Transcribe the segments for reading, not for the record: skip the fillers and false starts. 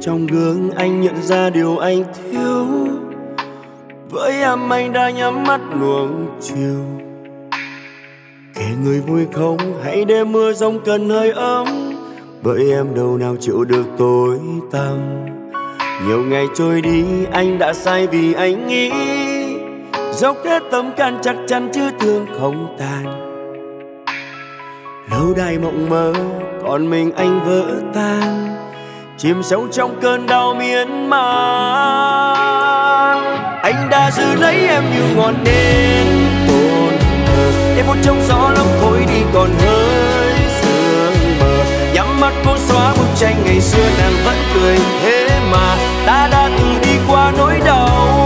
trong gương anh nhận ra điều anh thiếu. Với em anh đã nhắm mắt nuông chiều. Kể người vui không hãy để mưa giông cần hơi ấm. Bởi em đâu nào chịu được tối tăm. Nhiều ngày trôi đi anh đã sai vì anh nghĩ dốc hết tâm can chắc chắn chứ thương không tàn. Lâu đài mộng mơ còn mình anh vỡ tan, chìm sâu trong cơn đau miên man. Anh đã giữ lấy em như ngọn nến tồn thờ, để phút trong gió lắm thôi đi còn hơi sương mờ. Nhắm mắt cố xóa bức tranh ngày xưa nàng vẫn cười, thế mà ta đã tự đi qua nỗi đau.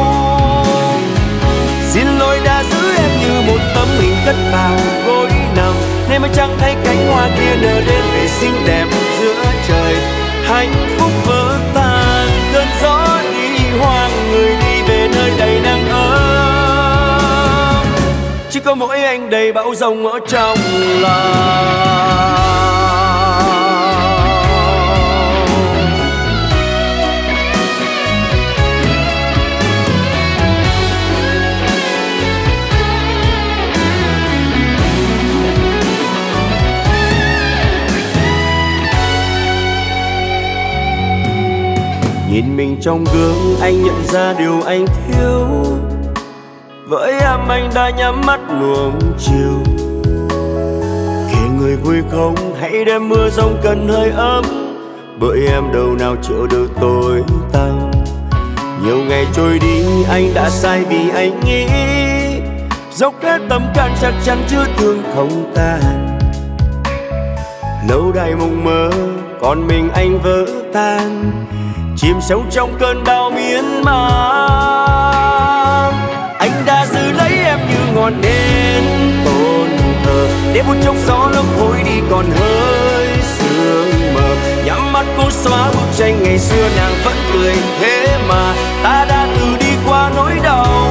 Xin lỗi đã giữ em như một tấm hình cất vào gối nằm, nên mới chẳng thấy cánh hoa kia nở đến về xinh đẹp giữa trời. Hạnh phúc vỡ tan, cơn gió đi hoang, người đi về nơi đầy nắng ấm. Chỉ có mỗi anh đầy bão giông ở trong lòng. Nhìn mình trong gương anh nhận ra điều anh thiếu. Với em anh đã nhắm mắt nuông chiều. Kể người vui không hãy đem mưa giông cần hơi ấm. Bởi em đâu nào chịu được tối tăm. Nhiều ngày trôi đi anh đã sai vì anh nghĩ dốc hết tâm can chắc chắn chứ thương không tàn. Lâu đài mộng mơ còn mình anh vỡ tan, chìm sâu trong cơn đau miên man. Anh đã giữ lấy em như ngọn nến tồn thờ, để phút trong gió lốc thôi đi còn hơi sương mờ. Nhắm mắt cố xóa bức tranh ngày xưa nàng vẫn cười, thế mà ta đã tự đi qua nỗi đau.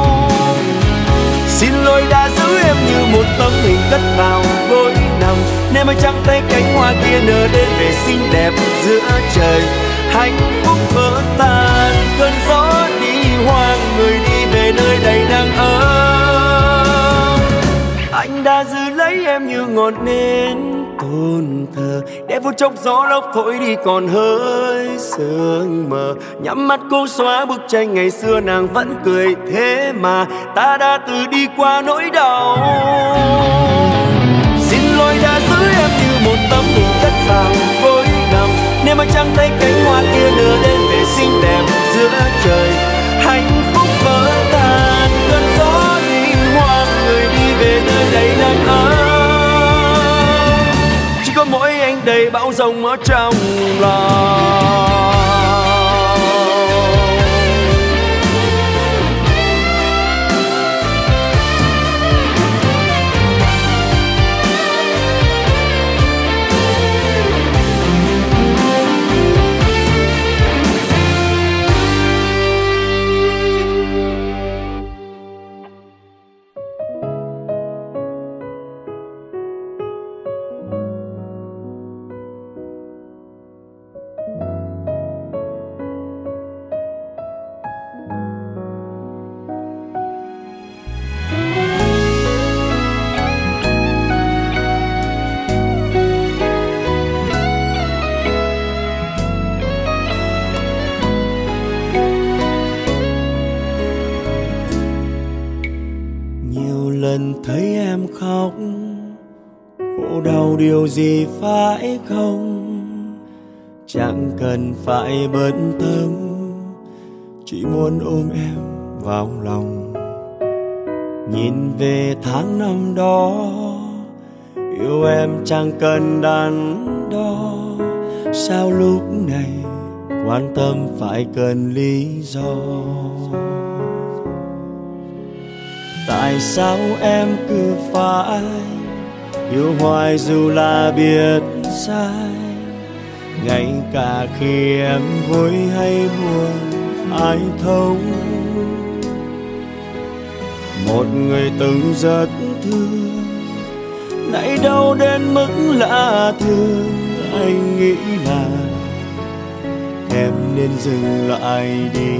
Xin lỗi đã giữ em như một tấm hình cất vào gối nằm, nên mới chẳng thấy cánh hoa kia nở đến về xinh đẹp giữa trời. Hạnh phúc vỡ tan, cơn gió đi hoang, người đi về nơi đầy nắng ấm. Anh đã giữ lấy em như ngọn nến tồn thờ, để phút chốc gió lốc thổi đi còn hơi sương mờ. Nhắm mắt cố xóa bức tranh ngày xưa nàng vẫn cười, thế mà ta đã tự đi qua nỗi đau. Xin lỗi đã giữ em như một tấm hình cất vào gối nằm, nên mà chẳng thấy cánh hoa kia nở đến về xinh đẹp giữa trời. Hạnh phúc vỡ tan, cơn gió đi hoang, người đi về nơi đầy nắng ấm. Chỉ có mỗi anh đầy bão giông ở trong lòng. Thấy em khóc, khổ đau điều gì phải không? Chẳng cần phải bận tâm, chỉ muốn ôm em vào lòng. Nhìn về tháng năm đó, yêu em chẳng cần đắn đo. Sao lúc này quan tâm phải cần lý do? Tại sao em cứ phải yêu hoài dù là biết sai? Ngay cả khi em vui hay buồn ai thấu. Một người từng rất thương, nay đâu đến mức lạ thường. Anh nghĩ là em nên dừng lại đi.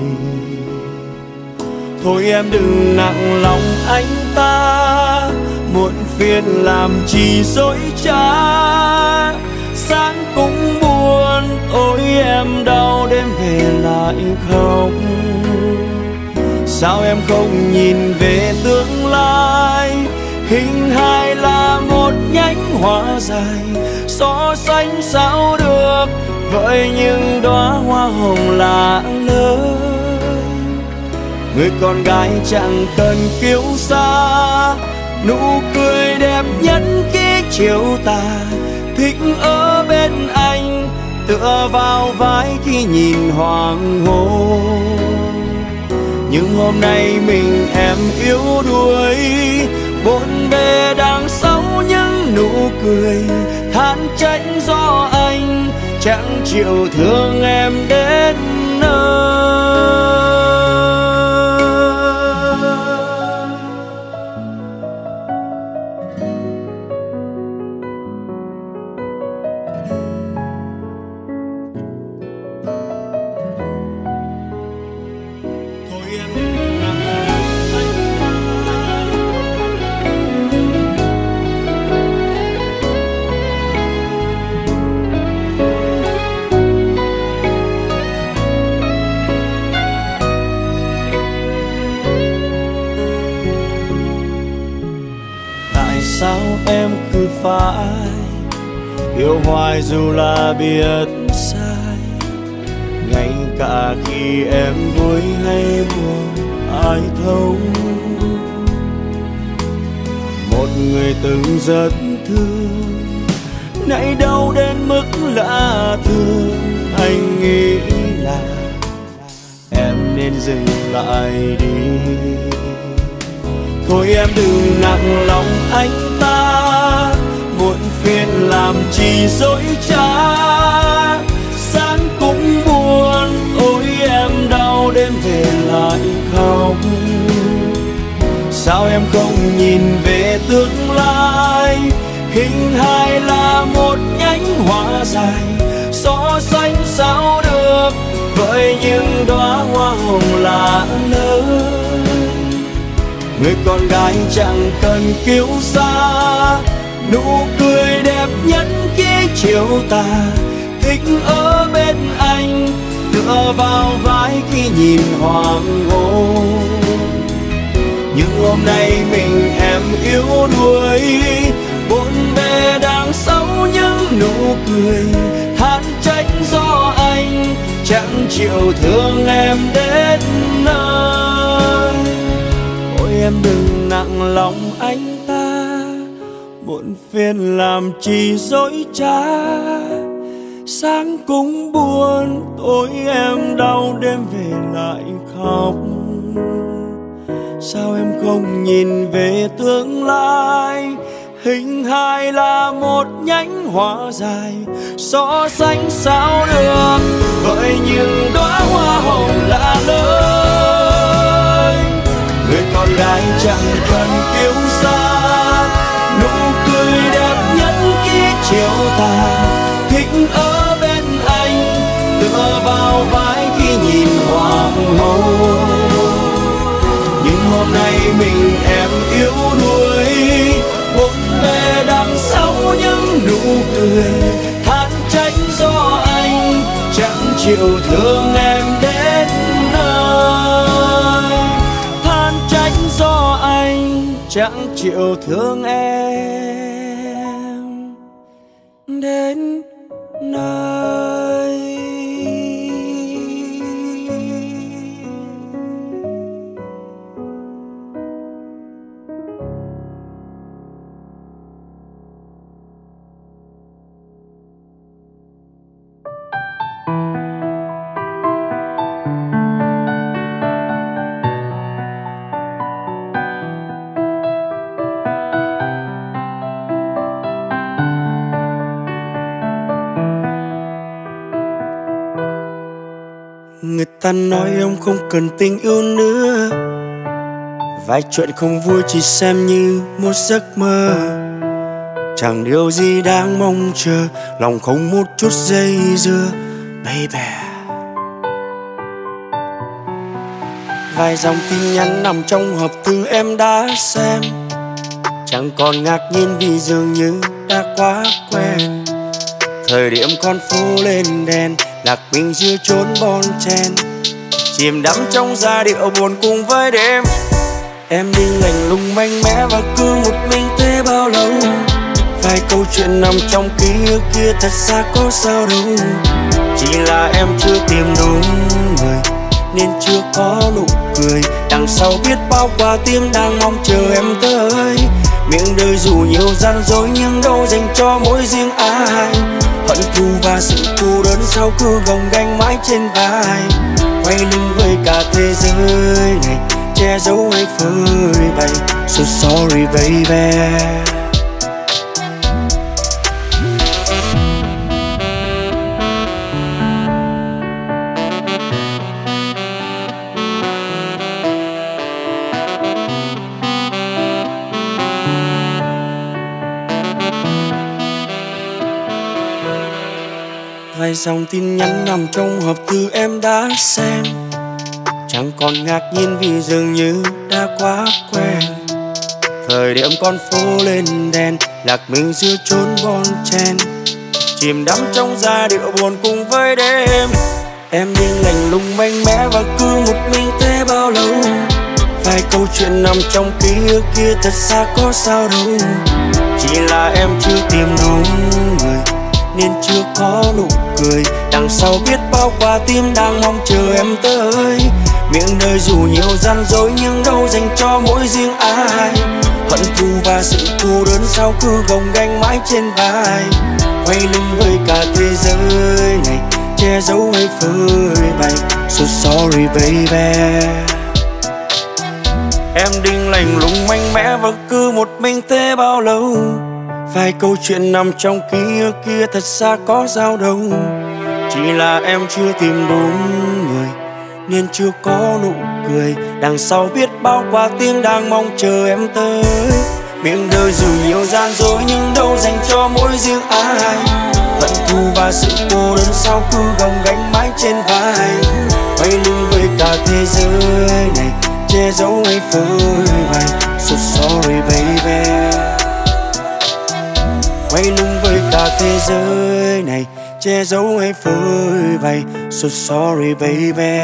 Thôi em đừng nặng lòng anh ta, muộn phiền làm chi dối trá. Sáng cũng buồn, tối em đau, đêm về lại khóc. Sao em không nhìn về tương lai? Hình hài là một nhánh hoa dài, so sánh sao được với những đóa hoa hồng lạ lơi. Người con gái chẳng cần kiêu sa, nụ cười đẹp nhất khi chiều tà. Thích ở bên anh, tựa vào vai khi nhìn hoàng hôn. Nhưng hôm nay mình em yếu đuối, bộn bề đằng sau những nụ cười. Than trách do anh chẳng chịu thương em đến nơi. Sao em cứ phải yêu hoài dù là biết sai? Ngay cả khi em vui hay buồn ai thấu. Một người từng rất thương, nay đâu đến mức lạ thường. Anh nghĩ là em nên dừng lại đi. Thôi em đừng nặng lòng anh ta, muộn phiền làm chi dối trá. Sáng cũng buồn, ôi em đau, đêm về lại khóc. Sao em không nhìn về tương lai? Hình hài là một nhánh hoa dài, so sánh sao được với những đóa hoa hồng lạ lơi. Người con gái chẳng cần kiêu sa, nụ cười đẹp nhất khi chiều tà. Thích ở bên anh, tựa vào vai khi nhìn hoàng hôn. Nhưng hôm nay mình em yếu đuối, bộn bề đằng sau những nụ cười. Than trách do anh chẳng chịu thương em đến nơi. Em đừng nặng lòng anh ta, muộn phiền làm chi dối trá. Sáng cũng buồn, tối em đau, đêm về lại khóc. Sao em không nhìn về tương lai? Hình hài là một nhánh hoa dài, so sánh sao được với những đóa hoa hồng lạ lơi. Người con gái chẳng cần kiêu sa, nụ cười đẹp nhất khi chiều tà. Thích ở bên anh, tựa vào vai khi nhìn hoàng hôn. Nhưng hôm nay mình em yếu đuối, bộn bề đằng sau những nụ cười. Than trách do anh chẳng chịu thương em đến nơi. Than trách do anh chẳng chịu thương em đến nơi. Người ta nói ông không cần tình yêu nữa, vài chuyện không vui chỉ xem như một giấc mơ. Chẳng điều gì đáng mong chờ, lòng không một chút dây dưa. Baby, Vài dòng tin nhắn nằm trong hộp thư em đã xem, chẳng còn ngạc nhiên vì dường như đã quá quen. Thời điểm con phố lên đèn, lạc mình giữa chốn bon chen, chìm đắm trong giai điệu buồn cùng với đêm. Em đi lạnh lùng mạnh mẽ và cứ một mình thế bao lâu. Vài câu chuyện nằm trong ký ức kia thật ra có sao đâu. Chỉ là em chưa tìm đúng người nên chưa có nụ cười. Đằng sau biết bao quả tim đang mong chờ em tới. Miệng đời dù nhiều gian dối nhưng đâu dành cho mỗi riêng ai. Hận thù và sự cô đơn sau cứ gồng gánh mãi trên vai. Quay lưng với cả thế giới này, che giấu hay phơi bày. So sorry baby. Vài dòng tin nhắn nằm trong hộp thư em đã xem, chẳng còn ngạc nhiên vì dường như đã quá quen. Thời điểm con phố lên đèn, lạc mình giữa chốn bon chen, chìm đắm trong giai điệu buồn cùng với đêm. Em đi lạnh lùng mạnh mẽ và cứ một mình thế bao lâu. Vài câu chuyện nằm trong ký ức kia thật ra có sao đâu. Chỉ là em chưa tìm đúng người nên chưa có nụ cười. Đằng sau biết bao quả tim đang mong chờ em tới. Miệng đời dù nhiều gian dối nhưng đâu dành cho mỗi riêng ai. Hận thù và sự cô đơn sao cứ gồng gánh mãi trên vai. Quay lưng với cả thế giới này, che giấu hay phơi bày. So sorry baby. Em định lạnh lùng mạnh mẽ và cứ một mình thế bao lâu. Vài câu chuyện nằm trong ký ức kia thật ra có sao đâu. Chỉ là em chưa tìm đúng người nên chưa có nụ cười. Đằng sau biết bao quả tim đang mong chờ em tới. Miệng đời dù nhiều gian dối nhưng đâu dành cho mỗi riêng ai. Hận thù và sự cô đơn sao cứ gồng gánh mãi trên vai. Quay lưng với cả thế giới này, che giấu hay phơi bày. So sorry baby. Quay lưng với cả thế giới này, che giấu hay phơi bày. So sorry baby.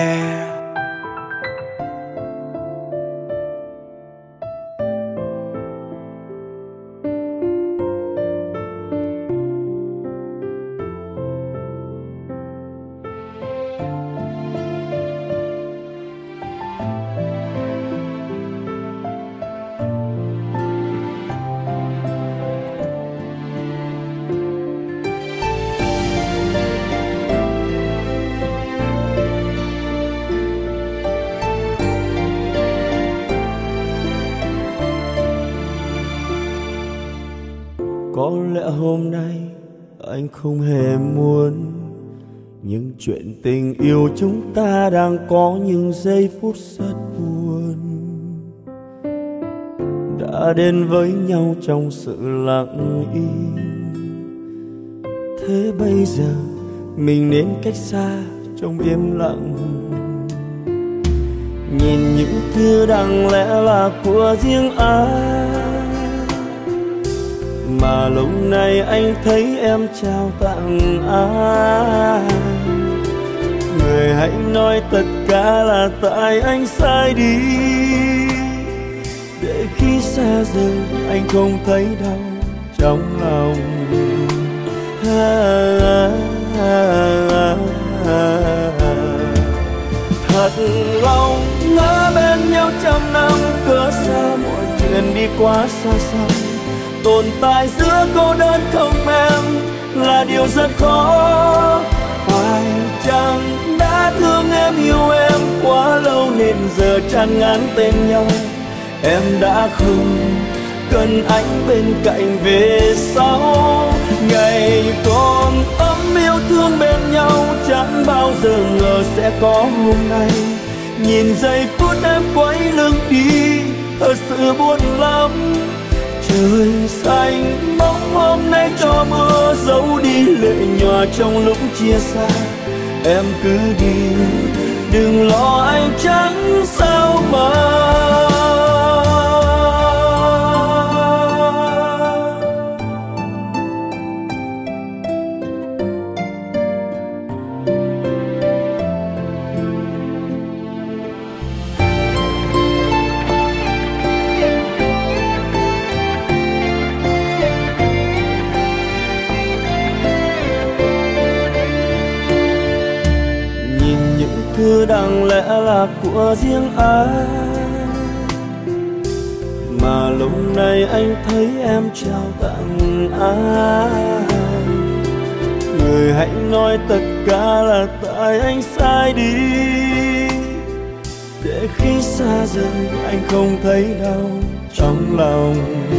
Có lẽ hôm nay anh không hề muốn, nhưng chuyện tình yêu chúng ta đang có những giây phút rất buồn. Đã đến với nhau trong sự lặng im, thế bây giờ mình nên cách xa trong im lặng. Nhìn những thứ đáng lẽ là của riêng ai mà lâu nay anh thấy em trao tặng ai. Người hãy nói tất cả là tại anh sai đi, để khi xa rời anh không thấy đau trong lòng. Thật lòng ngỡ bên nhau trăm năm, cớ sao mọi chuyện đi quá xa xăm. Tồn tại giữa cô đơn không em là điều rất khó. Phải chăng đã thương em yêu em quá lâu nên giờ chán ngán tên nhau. Em đã không cần anh bên cạnh về sau. Ngày còn ấm yêu thương bên nhau chẳng bao giờ ngờ sẽ có hôm nay. Nhìn giây phút em quay lưng đi thật sự buồn lắm. Trời xanh mong hôm nay cho mưa giấu đi lệ nhòa trong lúc chia xa. Em cứ đi đừng lo anh chẳng sao mà. Thứ đáng lẽ là của riêng anh, mà lúc này anh thấy em trao tặng ai. Người hãy nói tất cả là tại anh sai đi, để khi xa rời anh không thấy đau trong lòng.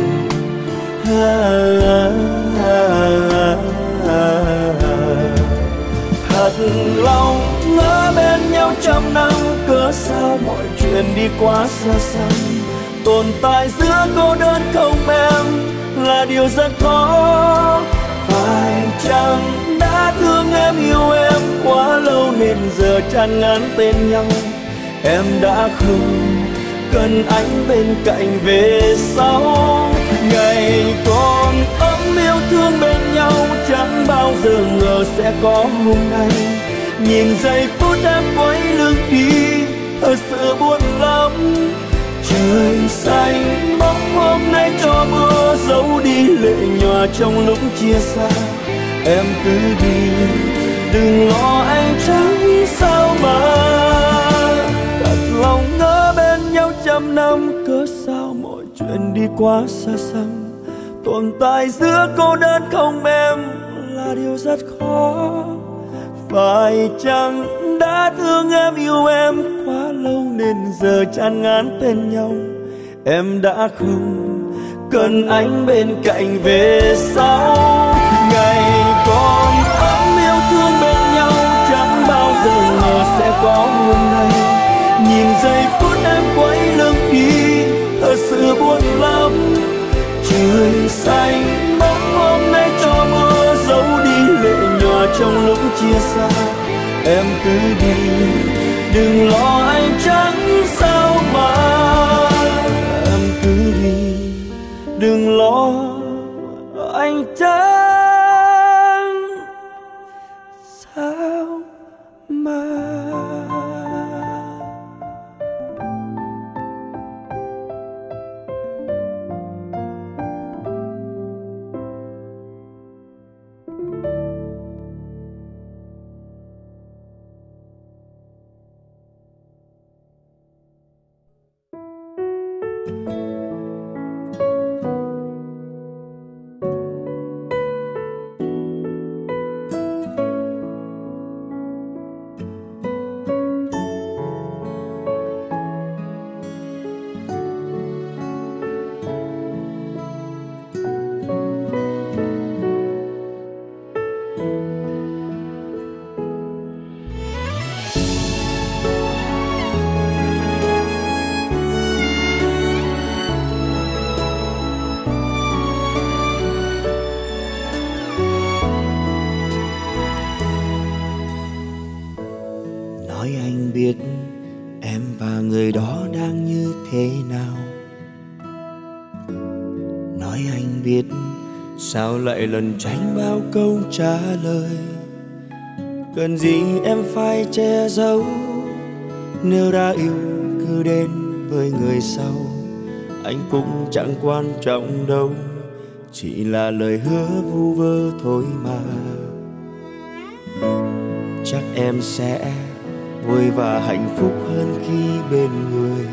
Thật lòng ngỡ bên nhau trăm năm, cớ sao mọi chuyện đi quá xa xăm. Tồn tại giữa cô đơn không em là điều rất khó. Phải chăng đã thương em yêu em quá lâu nên giờ chán ngán tên nhau. Em đã không cần anh bên cạnh về sau. Ngày còn ấm yêu thương bên nhau chẳng bao giờ ngờ sẽ có hôm nay. Nhìn giây phút em quay lưng đi thật sự buồn lắm. Trời xanh bóng hôm nay cho mưa giấu đi lệ nhòa trong lúc chia xa. Em cứ đi đừng lo anh chẳng sao mà. Thật lòng ngỡ bên nhau trăm năm, cớ sao mọi chuyện đi quá xa xăm. Tồn tại giữa cô đơn không em là điều rất khó. Phải chăng đã thương em yêu em quá lâu nên giờ chán ngán tên nhau. Em đã không cần anh bên cạnh về sau. Ngày còn ấm yêu thương bên nhau chẳng bao giờ ngờ sẽ có hôm nay. Nhìn giây phút em quay lưng đi thật sự buồn lắm. Trời xanh bóng hôm nay cho mưa giấu đi lệ nhòa trong lúc chia xa. Em cứ đi đừng lo anh chẳng sao mà. Em cứ đi đừng lo anh chẳng sao mà. Biết em và người đó đang như thế nào. Nói anh biết sao lại lần tránh bao câu trả lời. Cần gì em phải che giấu. Nếu đã yêu cứ đến với người sau. Anh cũng chẳng quan trọng đâu, chỉ là lời hứa vu vơ thôi mà. Chắc em sẽ vui và hạnh phúc hơn khi bên người.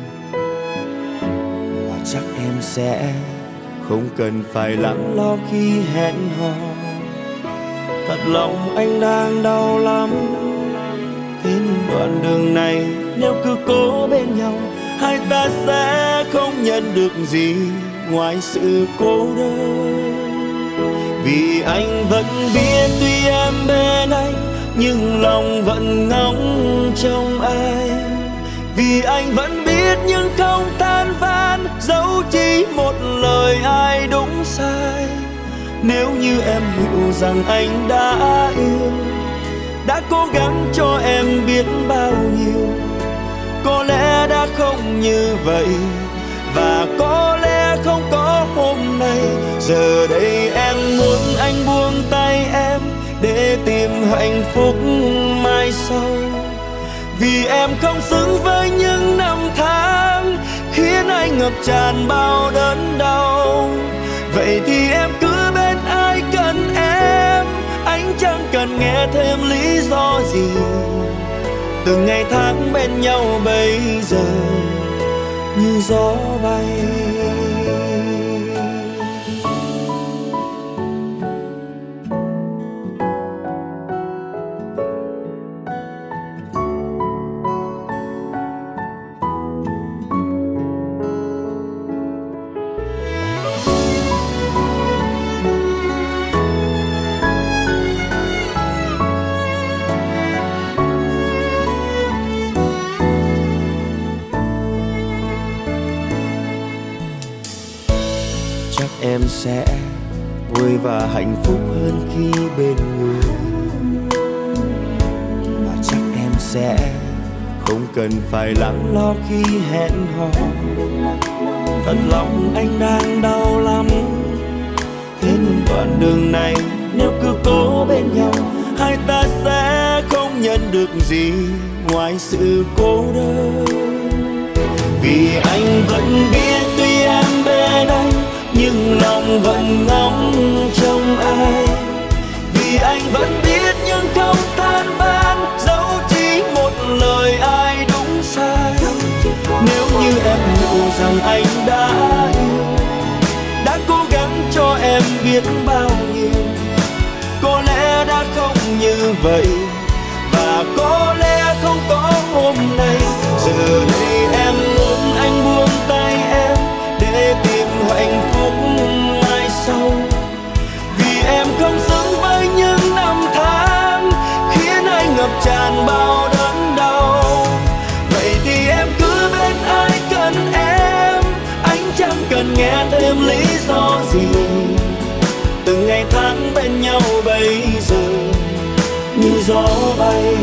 Và chắc em sẽ không cần phải lắng lo khi hẹn hò. Thật lòng anh đang đau lắm. Thế nhưng đoạn đường này nếu cứ cố bên nhau, hai ta sẽ không nhận được gì ngoài sự cô đơn. Vì anh vẫn biết tuy em bên anh nhưng lòng vẫn ngóng trông anh. Vì anh vẫn biết nhưng không than van, dẫu chỉ một lời ai đúng sai. Nếu như em hiểu rằng anh đã yêu đã cố gắng cho em biết bao nhiêu. Có lẽ đã không như vậy, và có lẽ không có hôm nay. Giờ đây em muốn anh buông tay em để tìm hạnh phúc mai sau. Vì em không xứng với những năm tháng khiến anh ngập tràn bao đớn đau. Vậy thì em cứ bên ai cần em, anh chẳng cần nghe thêm lý do gì. Từng ngày tháng bên nhau bây giờ như gió bay. Em sẽ vui và hạnh phúc hơn khi bên người, và chắc em sẽ không cần phải lắng lo khi hẹn hò. Thật lòng anh đang đau lắm, thế nhưng đoạn đường này nếu cứ cố bên nhau, hai ta sẽ không nhận được gì ngoài sự cô đơn. Vì anh vẫn biết tuy em bên anh, nhưng lòng vẫn ngóng trông ai. Vì anh vẫn biết nhưng không than van, dẫu chỉ một lời ai đúng sai. Nếu như em hiểu rằng anh đã yêu, đã cố gắng cho em biết bao nhiêu. Có lẽ đã không như vậy, và có lẽ không có hôm nay. Giờ đây em muốn anh buông tay em để tìm hạnh phúc mai sau. Vì em không xứng với những năm tháng khiến anh ngập tràn bao đớn đau. Vậy thì em cứ bên ai cần em, anh chẳng cần nghe thêm lý do gì. Từng ngày tháng bên nhau bây giờ như gió bay.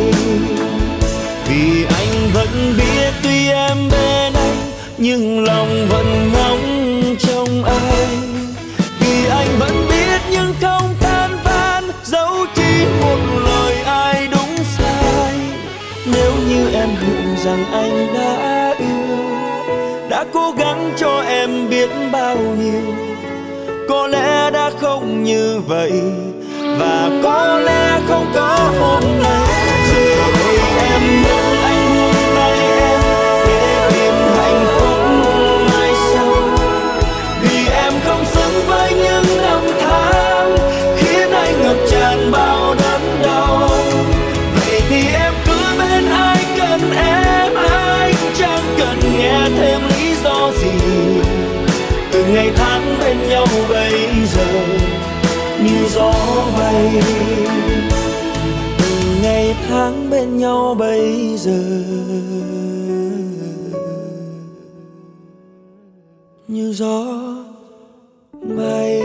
Vì anh vẫn biết tuy em bên anh, nhưng lòng vẫn ngóng trông ai. Vì anh vẫn biết nhưng không than van, dẫu chỉ một lời ai đúng sai. Nếu như em hiểu rằng anh đã yêu, đã cố gắng cho em biết bao nhiêu. Có lẽ đã không như vậy, và có lẽ không có hôm nay. Giờ đây em muốn anh buông tay em để tìm hạnh phúc mai sau. Vì em không xứng với những năm tháng khiến anh ngập tràn bao đớn đau. Vậy thì em cứ bên ai cần em, anh chẳng cần nghe thêm lý do gì. Từng ngày tháng bên nhau bây giờ như gió bay. Từng ngày tháng bên nhau bây giờ như gió bay.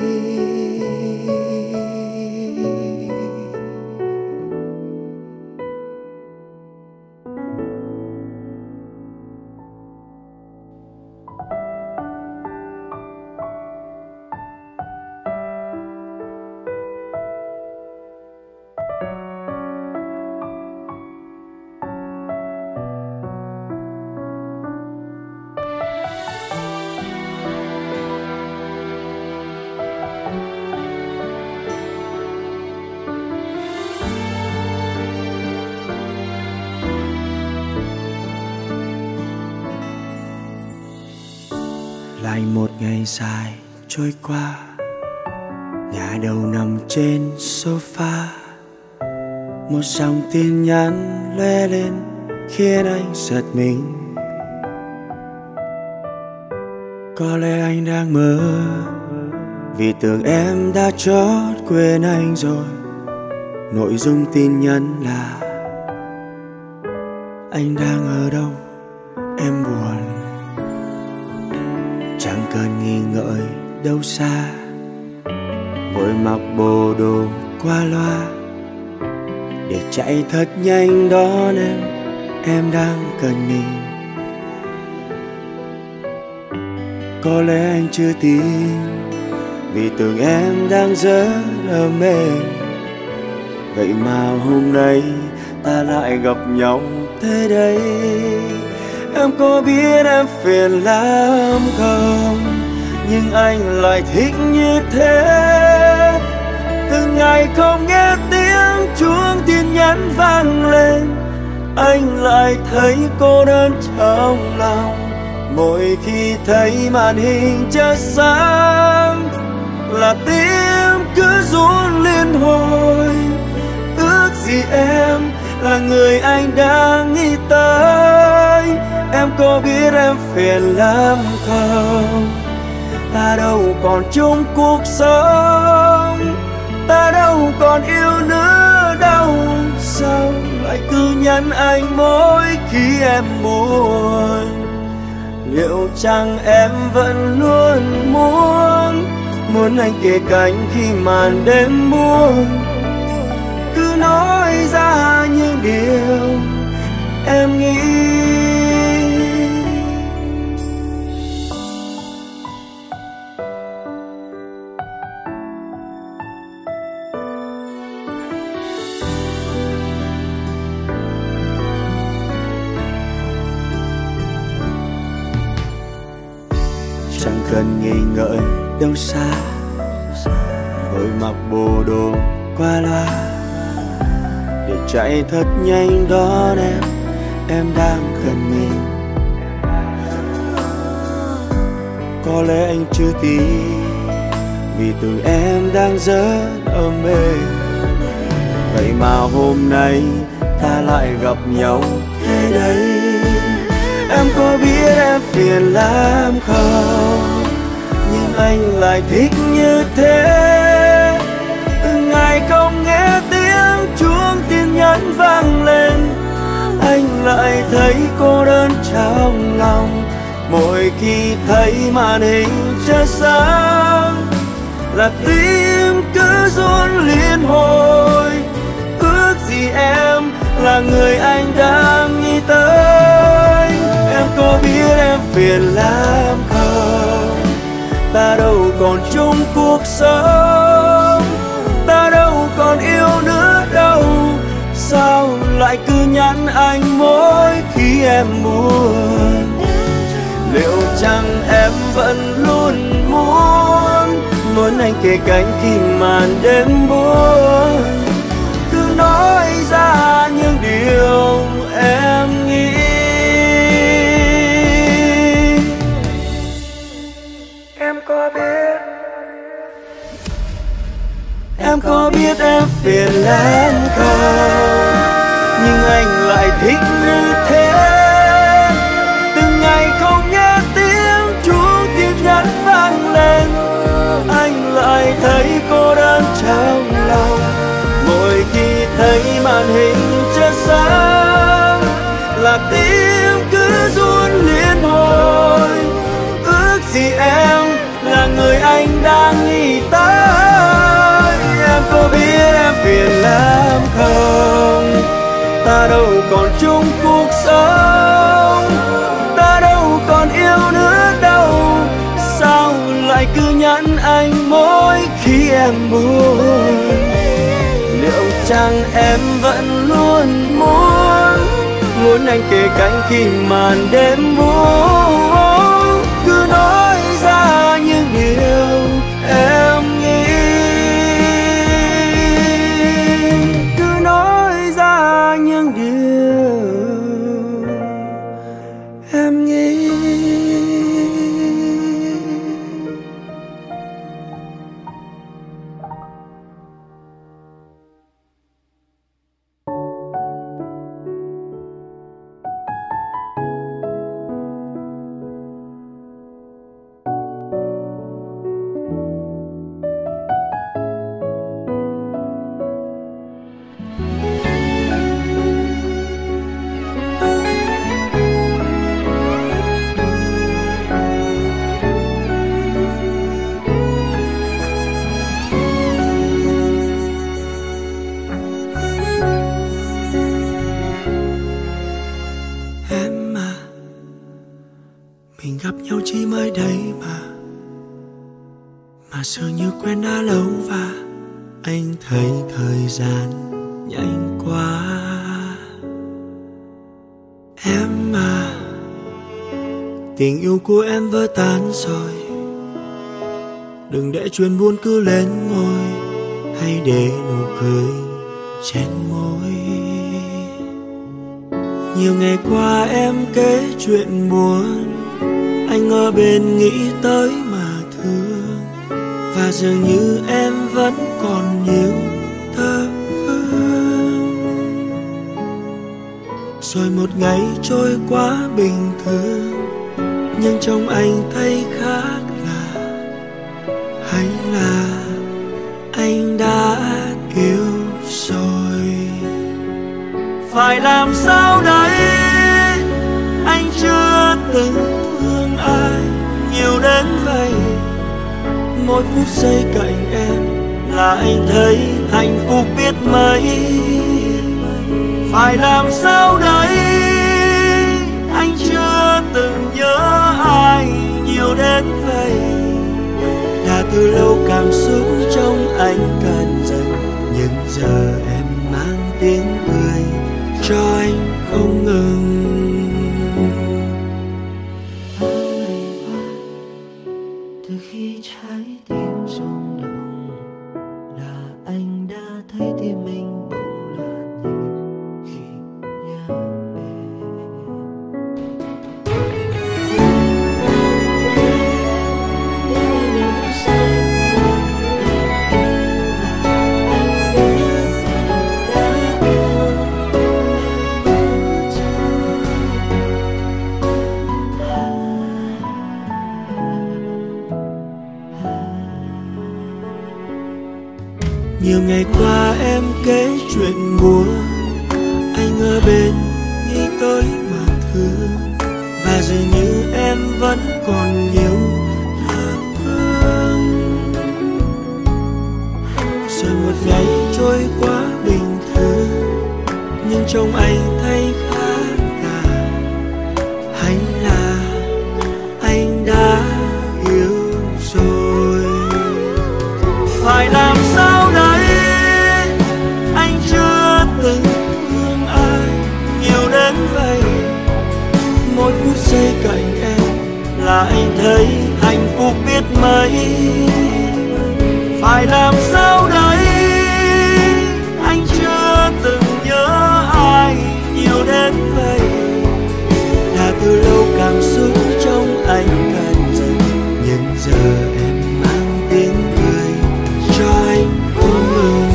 Lại một ngày dài trôi qua, ngả đầu nằm trên sofa. Một dòng tin nhắn lóe lên khiến anh giật mình. Có lẽ anh đang mơ, vì tưởng em đã chót quên anh rồi. Nội dung tin nhắn là: anh đang ở đâu, em buồn. Chẳng cần nghi ngợi đâu xa, vội mặc bộ đồ qua loa để chạy thật nhanh đón em đang cần mình. Có lẽ anh chưa tin vì tưởng em đang rất ở mình. Vậy mà hôm nay ta lại gặp nhau thế đây. Em có biết em phiền lắm không, nhưng anh lại thích như thế. Từng ngày không nghe tiếng chuông tin nhắn vang lên, anh lại thấy cô đơn trong lòng. Mỗi khi thấy màn hình chớp sáng là tim cứ run liên hồi. Ước gì em là người anh đang nghĩ tới. Em có biết em phiền lắm không? Ta đâu còn chung cuộc sống, ta đâu còn yêu nữa đâu. Sao lại cứ nhắn anh mỗi khi em buồn? Liệu chăng em vẫn luôn muốn anh kề cạnh khi màn đêm buông? Cứ nói ra những điều em nghĩ. Chẳng cần nghĩ ngợi đâu xa, vội mặc bộ đồ qua loa để chạy thật nhanh đón em đang cần mình. Có lẽ anh chưa tin vì tưởng em đang rất ở mình. Vậy mà hôm nay ta lại gặp nhau thế đấy. Em có biết em phiền lắm không, nhưng anh lại thích như thế. Từng ngày không nghe tiếng chuông tin nhắn vang lên, anh lại thấy cô đơn trong lòng. Mỗi khi thấy màn hình chớp sáng là tim cứ run liên hồi. Ước gì em là người anh đang nghĩ tới. Em có biết em phiền lắm không? Ta đâu còn chung cuộc sống, ta đâu còn yêu nữa đâu. Sao lại cứ nhắn anh mỗi khi em buồn? Liệu chăng em vẫn luôn muốn anh kề cạnh khi màn đêm buông? Cứ nói ra những điều em nghĩ. Em có biết em phiền lắm không, nhưng anh lại thích như thế. Từng ngày không nghe tiếng chuông tin nhắn vang lên, anh lại thấy cô đơn trong lòng. Mỗi khi thấy màn hình chớp sáng là tim cứ run liên hồi. Ước gì em là người anh đang nghĩ tới. Em có biết em phiền lắm không? Ta đâu còn chung cuộc sống, ta đâu còn yêu nữa đâu. Sao lại cứ nhắn anh mỗi khi em buồn? Liệu chăng em vẫn luôn muốn anh kề cạnh khi màn đêm buông? Cứ nói ra những điều em nghĩ, cứ nói ra những điều em nghĩ. dường như quen đã lâu và anh thấy thời gian nhanh quá. Em à, tình yêu của em vỡ tan rồi, đừng để chuyện buồn cứ lên ngôi, hãy để nụ cười trên môi. Nhiều ngày qua em kể chuyện buồn, anh ở bên nghĩ tới mà thương, và dường như em vẫn còn nhiều thơ vương. Rồi một ngày trôi qua bình thường, nhưng trong anh thấy khác lạ, hay là anh đã yêu rồi? Phải làm sao đấy, anh chưa từng thương ai nhiều đến vậy. Mỗi phút giây cạnh em là anh thấy hạnh phúc biết mấy. Phải làm sao đấy, anh chưa từng nhớ ai nhiều đến vậy. Đã từ lâu cảm xúc trong anh cạn dần, nhưng giờ em mang tiếng cười cho anh không ngừng. Từ khi trái tim rung động là anh đã thấy tim mình bỗng là nhịp khi nhớ em. Nhiều ngày qua em kể chuyện buồn, anh ở bên nghĩ tới mà thương, và dường như em vẫn còn nhiều thơ vương. Rồi một ngày trôi qua bình thường, nhưng trong anh thấy khác lạ, hay là anh đã yêu rồi? Phải làm sao đấy, anh chưa từng thương ai nhiều đến vậy. Mỗi phút giây cạnh em là anh thấy hạnh phúc biết mấy. Phải làm sao đấy, anh chưa từng nhớ ai nhiều đến vậy. Đã từ lâu cảm xúc trong anh cạn dần, nhưng giờ em mang tiếng cười cho anh không ngừng.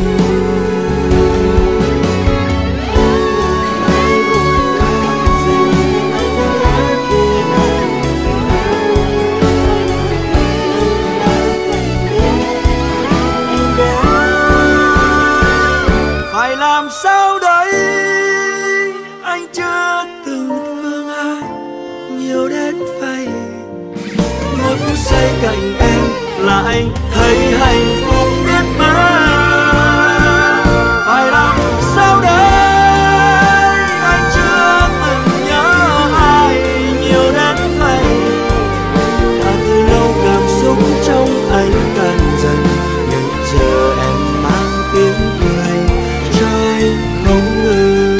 Phải làm sao đấy, anh chưa từng thương ai nhiều đến vậy. Mỗi phút giây cạnh em là anh thấy hạnh phúc biết mấy. Phải làm sao đấy, anh chưa từng nhớ ai nhiều đến vậy. Đã từ lâu cảm xúc trong anh cạn dần, nhưng giờ em mang tiếng cười cho anh không ngừng.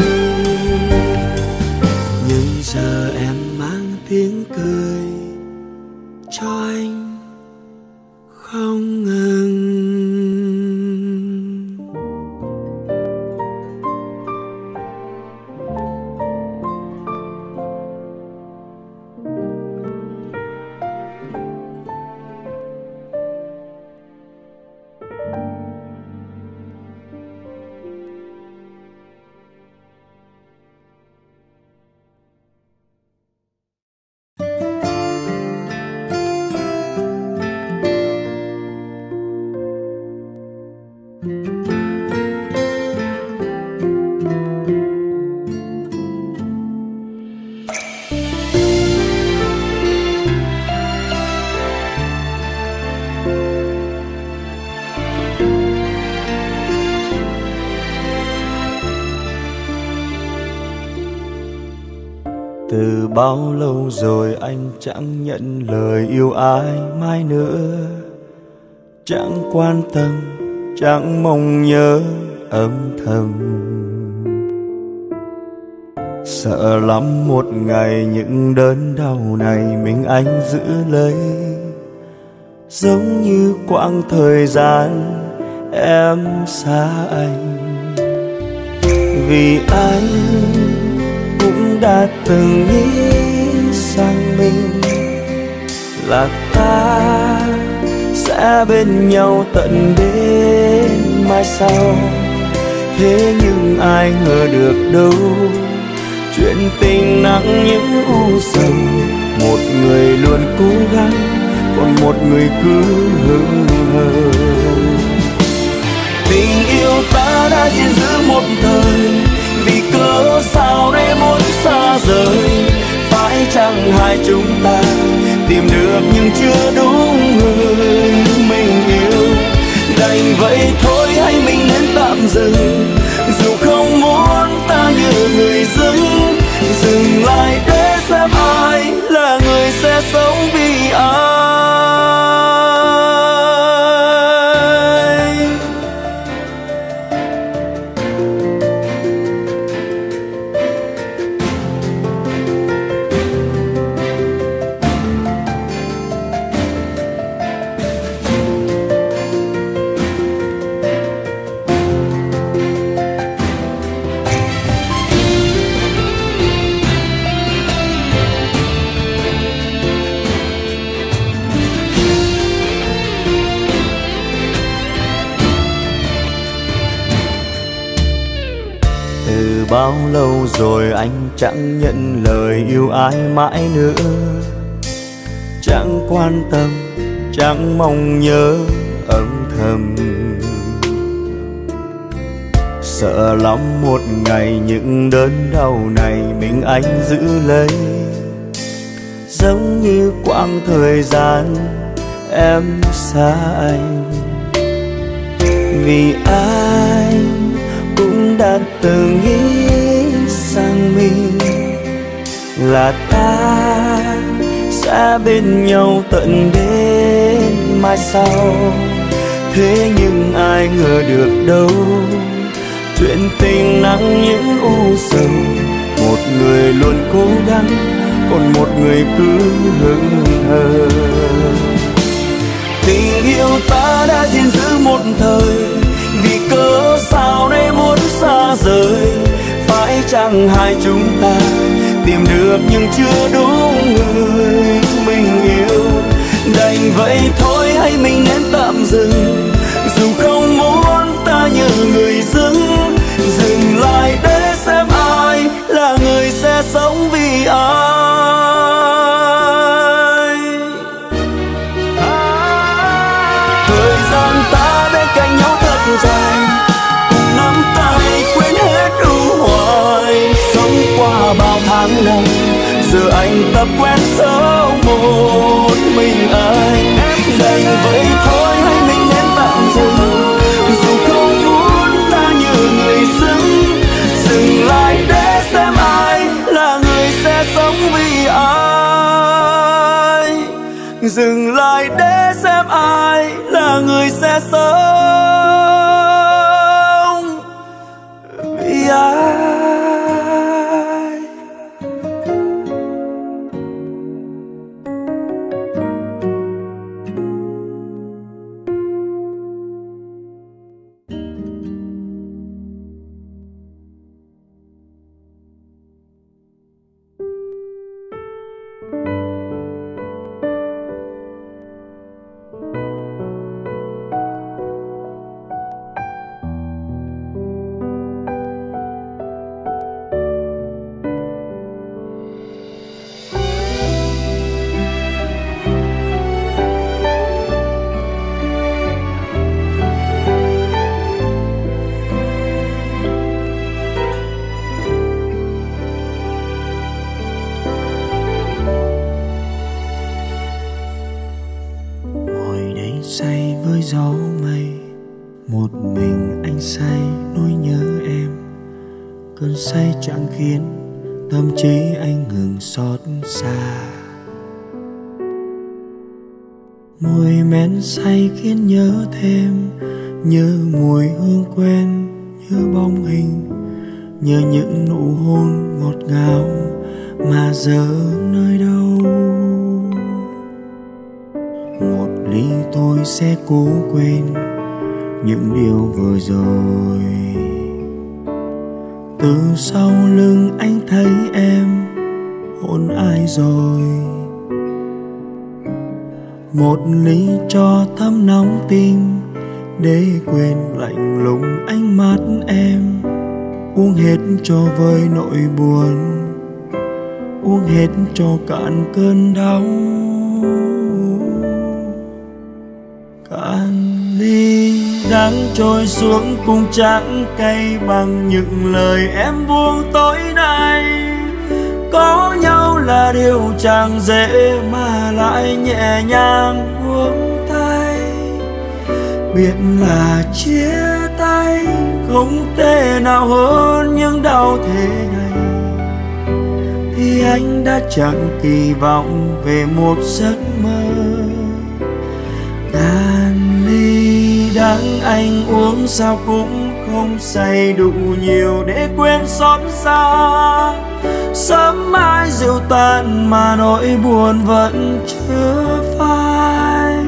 Nhưng giờ em mang tiếng cười cho anh không ngừng. Từ bao lâu rồi anh chẳng nhận lời yêu ai mai nữa. chẳng quan tâm, chẳng mong nhớ âm thầm. Sợ lắm một ngày những đớn đau này mình anh giữ lấy, giống như quãng thời gian em xa anh. Vì anh cũng đã từng nghĩ rằng mình là ta sẽ bên nhau tận đến mai sau. Thế nhưng ai ngờ được đâu, chuyện tình nặng những u sầu. Một người luôn cố gắng, còn một người cứ hững hờ. Tình yêu ta đã gìn giữ một thời, vì cớ sao để muốn xa rời. Phải chăng hai chúng ta tìm được nhưng chưa đúng người mình yêu? Đành vậy thôi hay mình nên tạm dừng, dù không muốn ta như người dưng. Dừng lại để xem ai là người sẽ sống vì ai. Bao lâu rồi anh chẳng nhận lời yêu ai mãi nữa, chẳng quan tâm, chẳng mong nhớ âm thầm. Sợ lắm một ngày những đớn đau này mình anh giữ lấy, giống như quãng thời gian em xa anh. Vì anh cũng đã từng nghĩ rằng mình là ta sẽ bên nhau tận đến mai sau. Thế nhưng ai ngờ được đâu, chuyện tình nặng những u sầu. Một người luôn cố gắng, còn một người cứ hững hờ. Tình yêu ta đã gìn giữ một thời, vì cớ sao để muốn xa rời. Phải chăng hai chúng ta tìm được nhưng chưa đúng người mình yêu? Đành vậy thôi hay mình nên tạm dừng, dù không muốn ta như người dưng. Dừng lại để xem ai là người sẽ sống vì ai. Thời gian ta bên cạnh nhau thật dài, cùng nắm tay quên hết ưu hoài. Sống qua bao tháng năm, giờ anh tập quen sống một mình anh. Đành vậy thôi hay mình nên tạm dừng, dù không muốn ta như người dưng. Dừng lại để xem ai là người sẽ sống vì ai. Dừng lại để xem ai là người sẽ sống vì ai. Say với gió mây, một mình anh say nỗi nhớ em. Cơn say chẳng khiến tâm trí anh ngừng xót xa. Mùi men say khiến nhớ thêm, nhớ mùi hương quen, nhớ bóng hình, nhớ những nụ hôn ngọt ngào mà giờ nơi đâu. Một ly tôi sẽ cố quên những điều vừa rồi. Từ sau lưng anh thấy em hôn ai rồi. Một ly cho thấm nóng tim, để quên lạnh lùng ánh mắt em. Uống hết cho vơi nỗi buồn, uống hết cho cạn cơn đau. Cạn ly đắng trôi xuống cùng trắng cay bằng những lời em buông tối nay. Có nhau là điều chẳng dễ mà lại nhẹ nhàng buông tay. Biết là chia tay không thể nào hơn những đau thế này, thì anh đã chẳng kỳ vọng về một giấc mơ. Ngàn ly đắng anh uống sao cũng không say đủ nhiều để quên xót xa. Sớm mai rượu tan mà nỗi buồn vẫn chưa phai.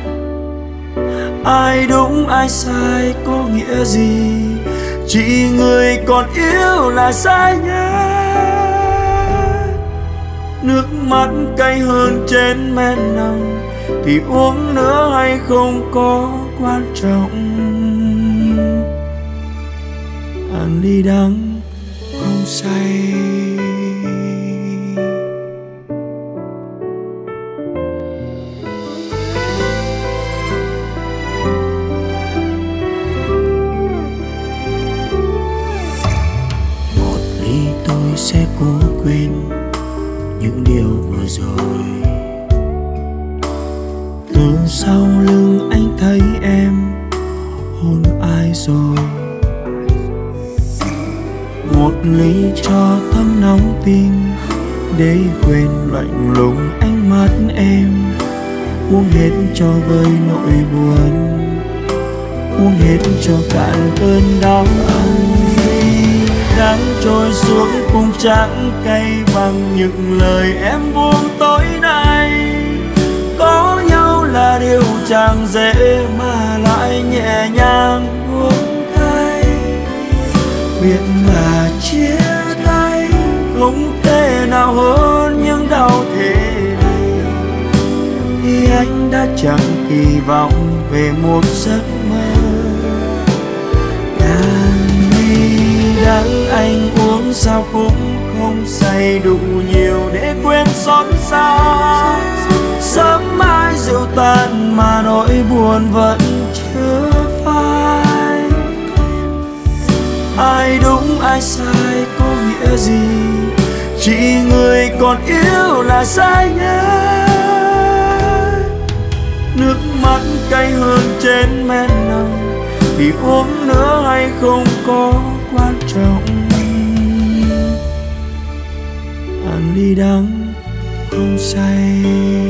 Ai đúng ai sai có nghĩa gì, chỉ người còn yêu là sai nhất. Nước mắt cay hơn trên men nồng, thì uống nữa hay không có quan trọng. Ăn ly đắng không say. Một ly tôi sẽ cố quên những điều vừa rồi. Từ sau lưng anh thấy em hôn ai rồi. Một ly cho thấm nóng tim, để quên lạnh lùng ánh mắt em. Uống hết cho vơi nỗi buồn, uống hết cho cạn cơn đau. Ly đắng trôi xuống cùng trắng cay bằng những lời em buông tối nay. Có nhau là điều chẳng dễ mà lại nhẹ nhàng buông tay. Biết là chia tay không thể nào hơn những đau thế này, thì anh đã chẳng kỳ vọng về một giấc mơ. Ngàn ly đắng anh uống sao cũng không say đủ nhiều để quên xót xa. Sớm mai rượu tan mà nỗi buồn vẫn chưa phai. Ai đúng ai sai có nghĩa gì, chỉ người còn yêu là sai nhất. Nước mắt cay hơn trên men nồng, thì uống nữa hay không có quan trọng. Ăn ly đắng không say.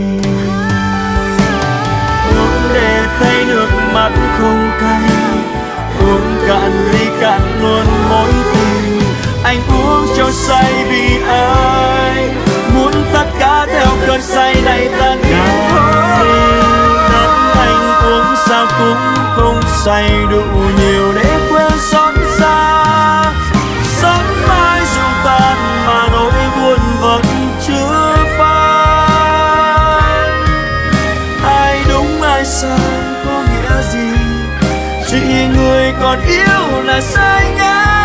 Uống để thấy nước mắt không cay, uống cạn ly cạn luôn mối tình. Anh uống cho say vì ai muốn tất cả theo cơn say này tan biến. Đắng anh uống sao cũng không say đủ nhiều để quên xót xa. Sớm mai rượu tan mà nỗi buồn vẫn chưa phai. Ai đúng ai sai có nghĩa gì, chỉ người còn yêu là sai nhất.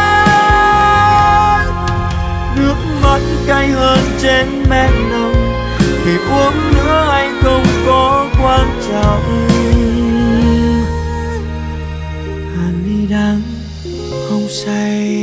Nước mắt cay hơn trên men nồng, thì uống nữa hay không có quan trọng. Hàn ly đắng không say.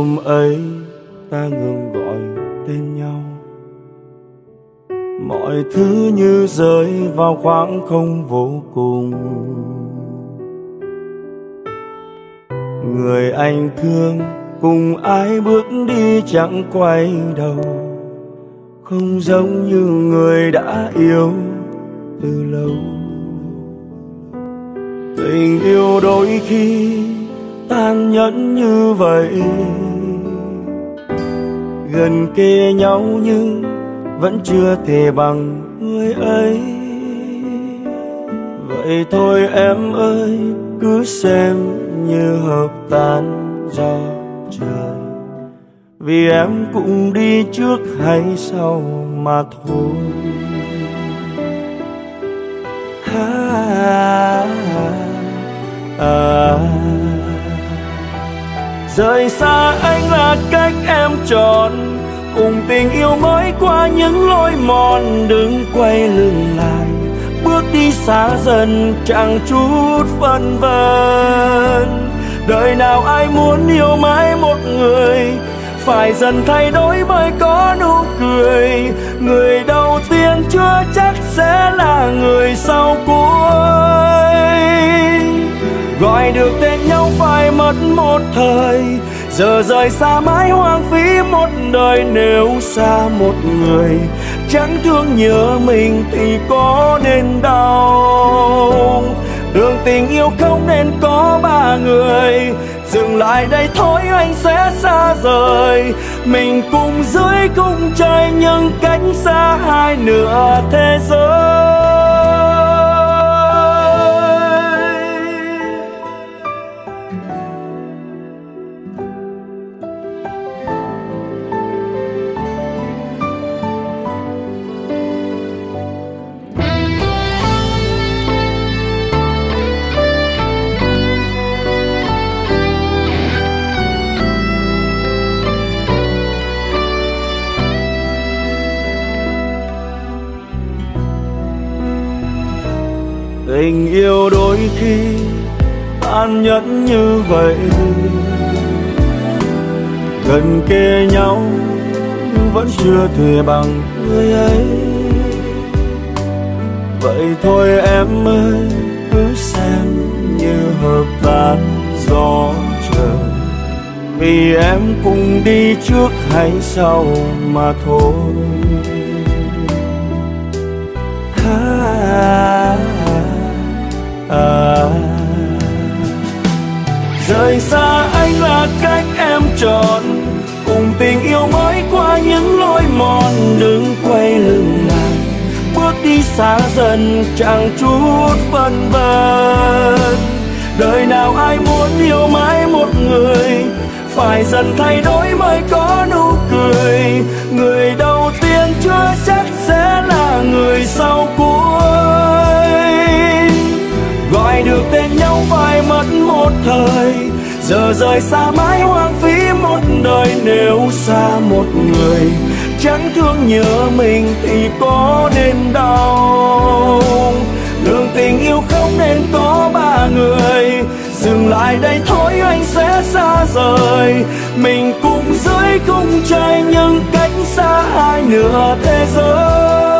hôm ấy ta ngừng gọi tên nhau, mọi thứ như rơi vào khoảng không vô cùng. Người anh thương cùng ai bước đi chẳng quay đầu, không giống như người đã yêu từ lâu. Tình yêu đôi khi tàn nhẫn như vậy, gần kề nhau nhưng vẫn chưa thể bằng người ấy. Vậy thôi em ơi, cứ xem như hợp tan do trời, vì em cũng đi trước hay sau mà thôi. Rời xa anh là cách em chọn, cùng tình yêu mới qua những lối mòn. Đừng quay lưng lại, bước đi xa dần chẳng chút phân vân. Đời nào ai muốn yêu mãi một người, phải dần thay đổi mới có nụ cười. Người đầu tiên chưa chắc sẽ là người sau cuối. Gọi được tên nhau phải mất một thời, giờ rời xa mãi hoang phí một đời. Nếu xa một người chẳng thương nhớ mình thì có nên đau. Đường tình yêu không nên có ba người, dừng lại đây thôi anh sẽ xa rời. Mình cùng dưới cùng trời nhưng cách xa hai nửa thế giới. Tình yêu đôi khi tàn nhẫn như vậy, gần kề nhau nhưng vẫn chưa thể bằng người ấy. Vậy thôi em ơi, cứ xem như hợp tan gió trời, vì em cùng đi trước hay sau mà thôi. Rời xa anh là cách em chọn, cùng tình yêu mới qua những lối mòn. Đừng quay lưng lại, bước đi xa dần chẳng chút phân vân. Đời nào ai muốn yêu mãi một người, phải dần thay đổi mới có nụ cười. Người đầu tiên chưa chắc sẽ là người sau cuối. Gọi được tên nhau phải mất một thời, giờ rời xa mãi hoang phí một đời. Nếu xa một người chẳng thương nhớ mình thì có nên đau. Đường tình yêu không nên có ba người, dừng lại đây thôi anh sẽ xa rời. Mình cùng dưới cùng trời nhưng cách xa hai nửa thế giới.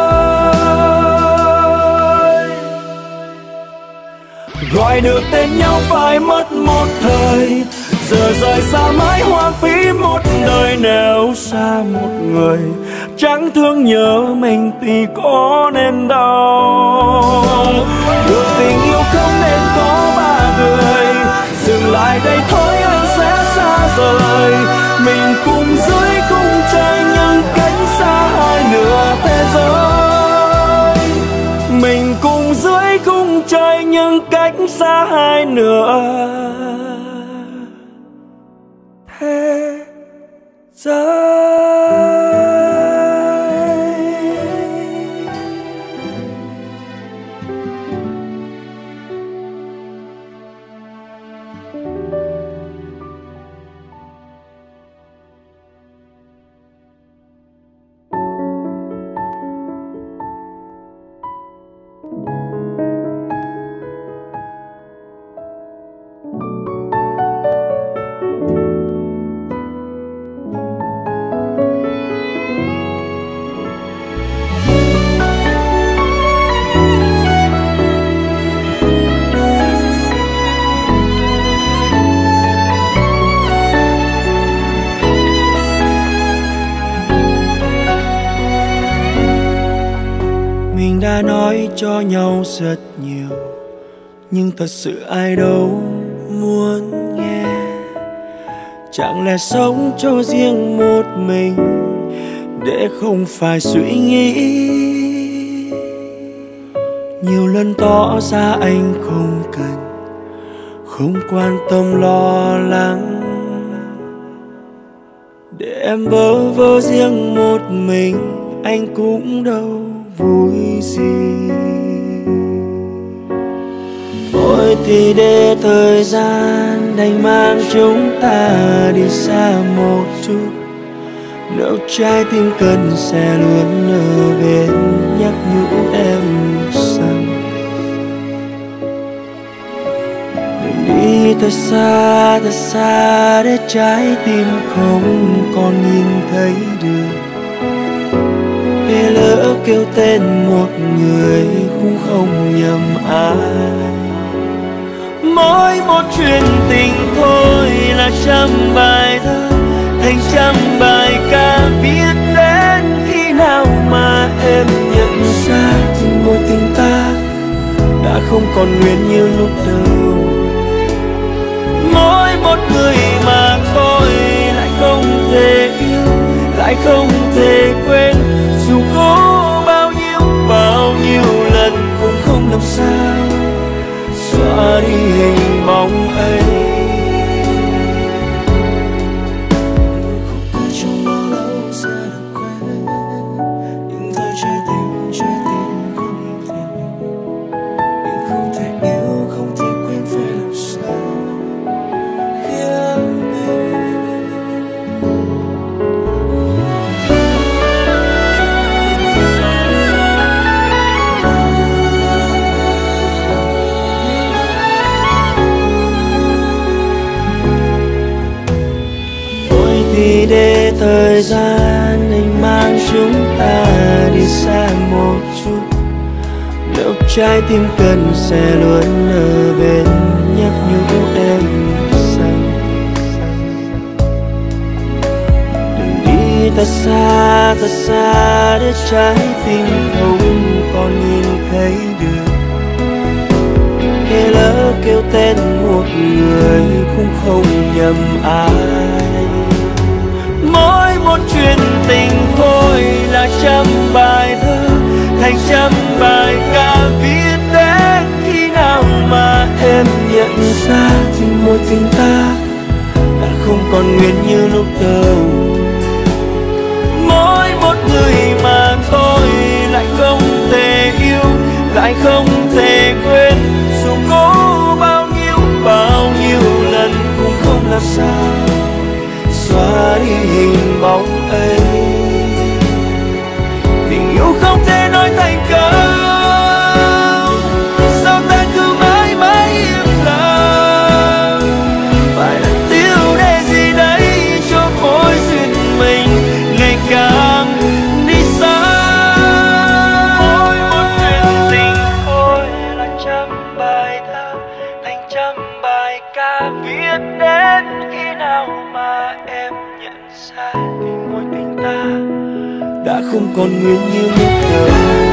Gọi được tên nhau phải mất một thời, giờ rời xa mãi hoang phí một đời. Nếu xa một người chẳng thương nhớ mình thì có nên đau. Đường tình yêu không nên có ba người, dừng lại đây thôi anh sẽ xa rời. Mình cùng dưới cùng trời nhưng cách xa hai nửa thế giới. Mình cùng dưới cùng trời nhưng cách xa hai nửa thế giới. nói cho nhau rất nhiều, nhưng thật sự ai đâu muốn nghe. Chẳng lẽ sống cho riêng một mình để không phải suy nghĩ. Nhiều lần tỏ ra anh không cần, không quan tâm lo lắng, để em bơ vơ riêng một mình, anh cũng đâu vui gì. Thôi thì để thời gian đành mang chúng ta đi xa một chút. Nếu trái tim cần sẽ luôn ở bên nhắc nhủ em rằng đừng đi thật xa để trái tim không còn nhìn thấy được. Để lỡ kêu tên một người cũng không nhầm ai. Mỗi một chuyện tình thôi là trăm bài thơ, thành trăm bài ca viết đến khi nào mà em nhận ra thì mối tình ta đã không còn nguyên như lúc đầu. Mỗi một người mà thôi lại không thể yêu, lại không thể quên, dù có bao nhiêu lần cũng không làm sao xóa đi hình bóng ấy. Không trong bao lâu sẽ được quen, nhưng thôi trái tim không thể, nhưng không thể yêu, không thể quên, phải làm sao khiến thì để thời gian anh mang chúng ta đi xa một chút. Nếu trái tim cần sẽ luôn ở bên nhắc nhủ em rằng đừng đi thật xa để trái tim không còn nhìn thấy được. Để lỡ kêu tên một người cũng không nhầm ai. Mỗi một chuyện tình thôi là trăm bài thơ, thành trăm bài ca viết đến khi nào mà em nhận ra thì mối tình ta đã không còn nguyên như lúc đầu. Mỗi một người mà thôi lại không thể yêu, lại không thể quên, dù có bao nhiêu lần cũng không làm sao xóa đi hình bóng ấy. Tình yêu không thể nói thành câu, sao ta cứ mãi mãi im lặng, phải là tiêu đề gì đấy cho mối duyên mình ngày càng đi xa. Mỗi một chuyện tình thôi là trăm bài thơ, thành trăm bài ca viết đến khi nào mà em nhận ra thì mối tình ta đã không còn nguyên như lúc đầu.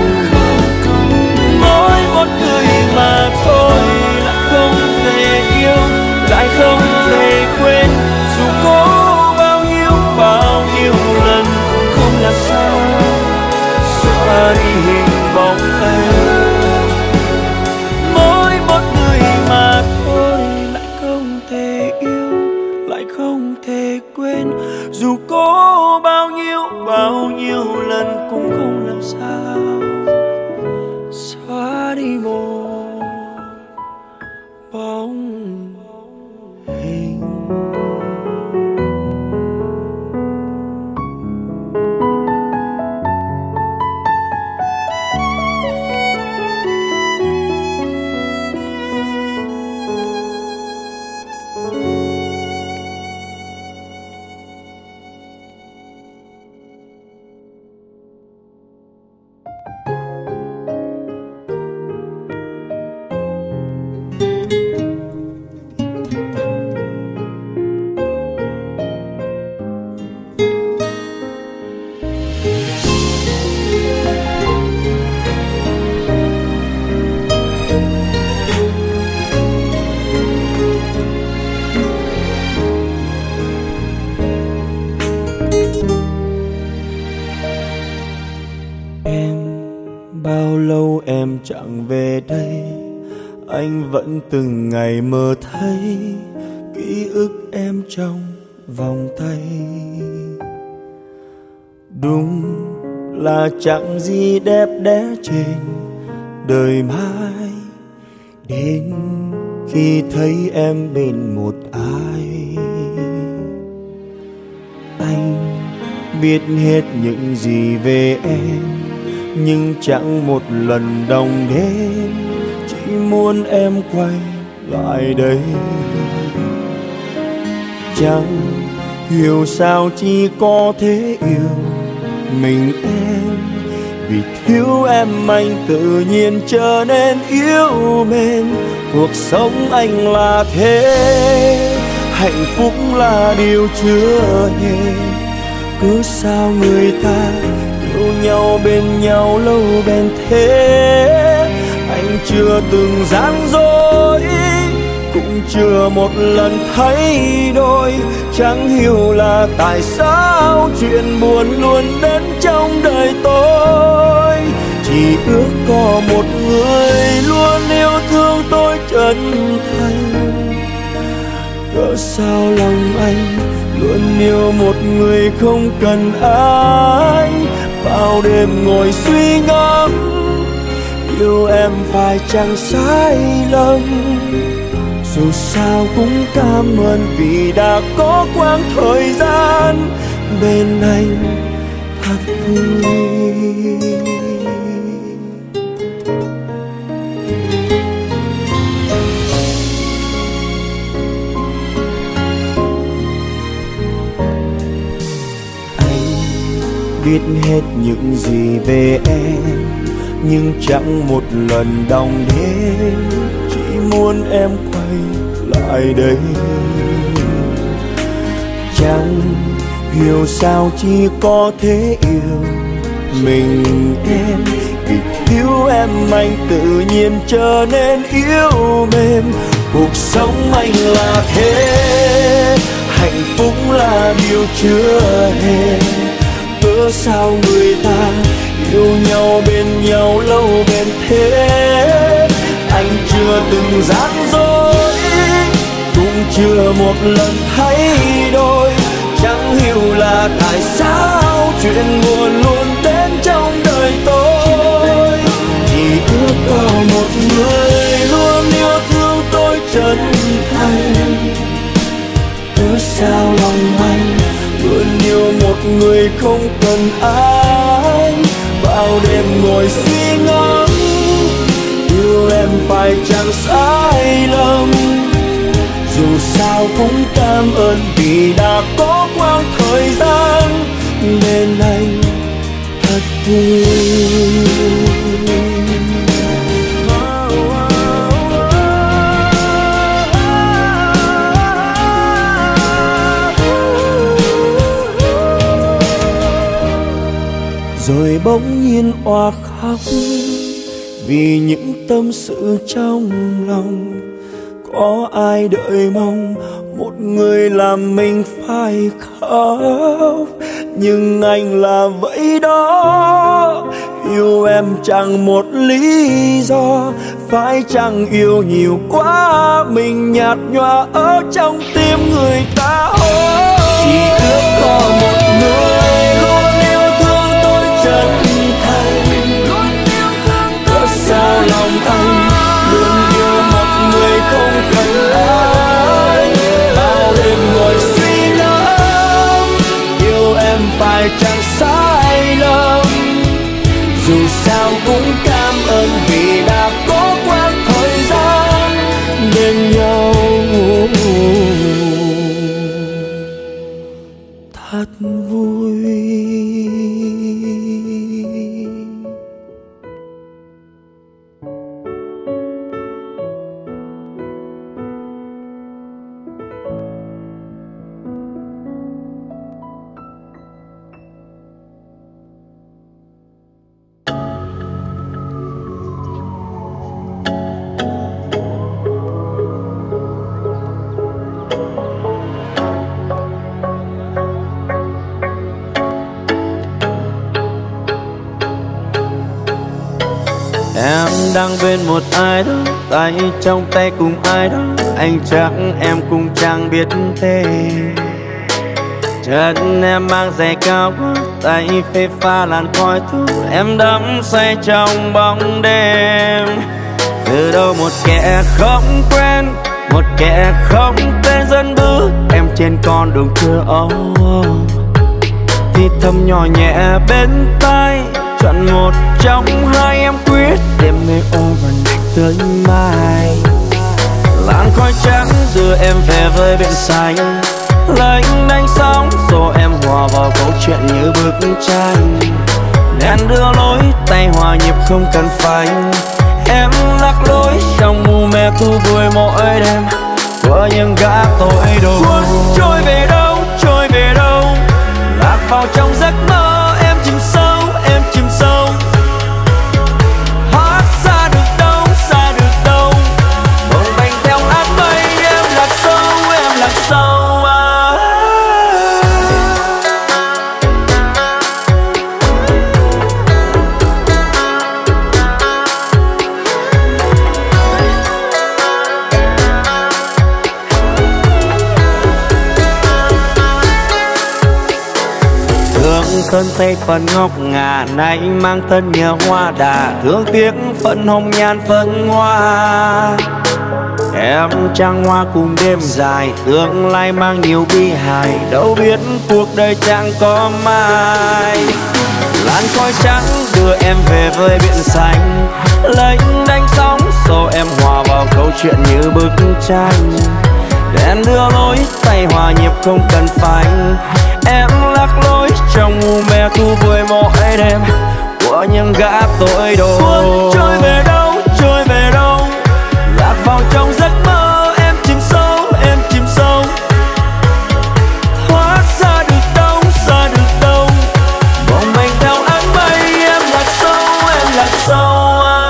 Mỗi một người mà thôi lại không thể yêu, lại không thể quên, dù có bao nhiêu lần cũng không làm sao xóa đi hình bóng ấy. Mỗi một người mà thôi lại không thể yêu, lại không thể quên, dù có bao nhiêu lần cũng không làm sao xóa đi một bóng hình. nếu em chẳng về đây, anh vẫn từng ngày mơ thấy ký ức em trong vòng tay. Đúng là chẳng gì đẹp đẽ trên đời mai, đến khi thấy em bên một ai. Anh biết hết những gì về em, nhưng chẳng một lần đồng đến, chỉ muốn em quay lại đây. Chẳng hiểu sao chỉ có thế yêu mình em, vì thiếu em anh tự nhiên trở nên yếu mến. Cuộc sống anh là thế, hạnh phúc là điều chưa hề. Cứ sao người ta yêu nhau bên nhau lâu bền thế. Anh chưa từng gian dối, cũng chưa một lần thay đổi. Chẳng hiểu là tại sao chuyện buồn luôn đến trong đời tôi. Chỉ ước có một người luôn yêu thương tôi chân thành. Cớ sao lòng anh luôn yêu một người không cần anh. Bao đêm ngồi suy ngẫm, yêu em phải chẳng sai lầm. Dù sao cũng cảm ơn vì đã có quãng thời gian bên anh thật vui. Biết hết những gì về em, nhưng chẳng một lần đong đến, chỉ muốn em quay lại đây. Chẳng hiểu sao chỉ có thế yêu mình em, vì thiếu em anh tự nhiên trở nên yếu mềm. Cuộc sống anh là thế, hạnh phúc là điều chưa hề. Cớ sao người ta yêu nhau bên nhau lâu bền thế. Anh chưa từng gian dối, cũng chưa một lần thay đổi. Chẳng hiểu là tại sao chuyện buồn luôn đến trong đời tôi. Chỉ ước có một người luôn yêu thương tôi chân thành. Cớ sao lòng anh luôn yêu một người không cần ai. Bao đêm ngồi suy ngẫm, yêu em phải chẳng sai lầm. Dù sao cũng cảm ơn vì đã có quãng thời gian bên anh thật vui. Rồi bỗng nhiên oà khóc vì những tâm sự trong lòng. Có ai đợi mong một người làm mình phải khóc, nhưng anh là vậy đó. Yêu em chẳng một lý do, phải chẳng yêu nhiều quá mình nhạt nhòa ở trong tim người ta. Chỉ ước có một người luôn yêu thương tôi chân thành. Cớ sao lòng anh luôn yêu một người không cần ai. Bao đêm ngồi suy ngẫm, yêu em phải chẳng sai lầm. Dù sao cũng cảm ơn vì đã có quãng thời gian bên nhau thật vui. Em đang bên một ai đó, tay trong tay cùng ai đó, anh chắc em cũng chẳng biết thế. Chân em mang giày cao quá, tay phê pha làn khói thuốc, em đắm say trong bóng đêm. Từ đâu một kẻ không quen, một kẻ không tên dẫn bước em trên con đường thưa ấu. Thì thầm nhỏ nhẹ bên tai, chọn một trong hai em quyết đêm nay overnight tới mai. Làn khói trắng đưa em về với biển xanh, lênh đênh sóng rồi em hòa vào câu chuyện như bức tranh. Đèn đưa lối tay hòa nhịp không cần phanh, em lạc lối trong mù mê thu vui mỗi đêm của những gã tội đồ. Cuốn trôi về đâu, trôi về đâu, lạc vào trong giấc mơ em chìm sâu, em chìm sâu. Hóa xa được đâu, xa được đâu, bồng bềnh theo áng mây em lạc sâu, em lạc sâu. Thân tay phần ngọc ngà nay mang thân nhờ hoa đà, thương tiếc phận hồng nhan phấn hoa. Em trăng hoa cùng đêm dài, tương lai mang nhiều bi hài, đâu biết cuộc đời chẳng có mai. Làn khói trắng đưa em về với biển xanh, lênh đênh sóng xô em hòa vào câu chuyện như bức tranh. Đèn đưa lối tay hòa nhịp không cần phanh, em lạc lối trong mù mê thu vui mỗi đêm của những gã tội đồ. Cuốn trôi về đâu, trôi về đâu, lạc vào trong giấc mơ em chìm sâu, em chìm sâu. Thoát xa được đâu, xa được đâu, bồng bềnh theo áng mây em lạc sâu, em lạc sâu.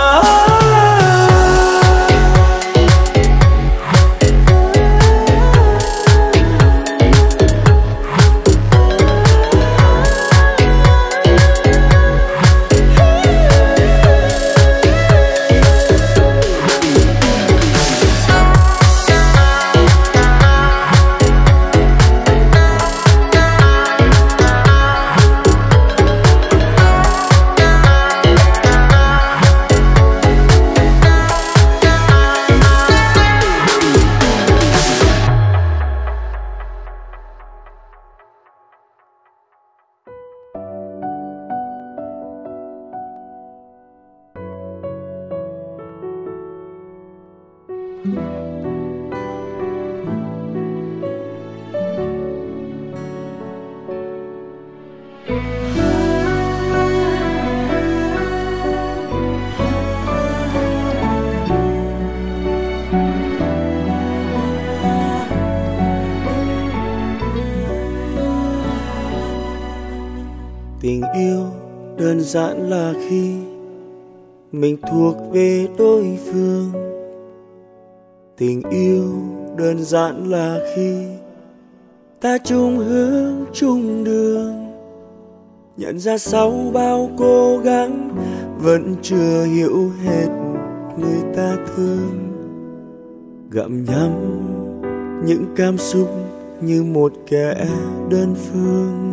Tình yêu đơn giản là khi mình thuộc về đối phương. Tình yêu đơn giản là khi ta chung hướng chung đường. Nhận ra sau bao cố gắng vẫn chưa hiểu hết người ta thương. Gặm nhấm những cảm xúc như một kẻ đơn phương.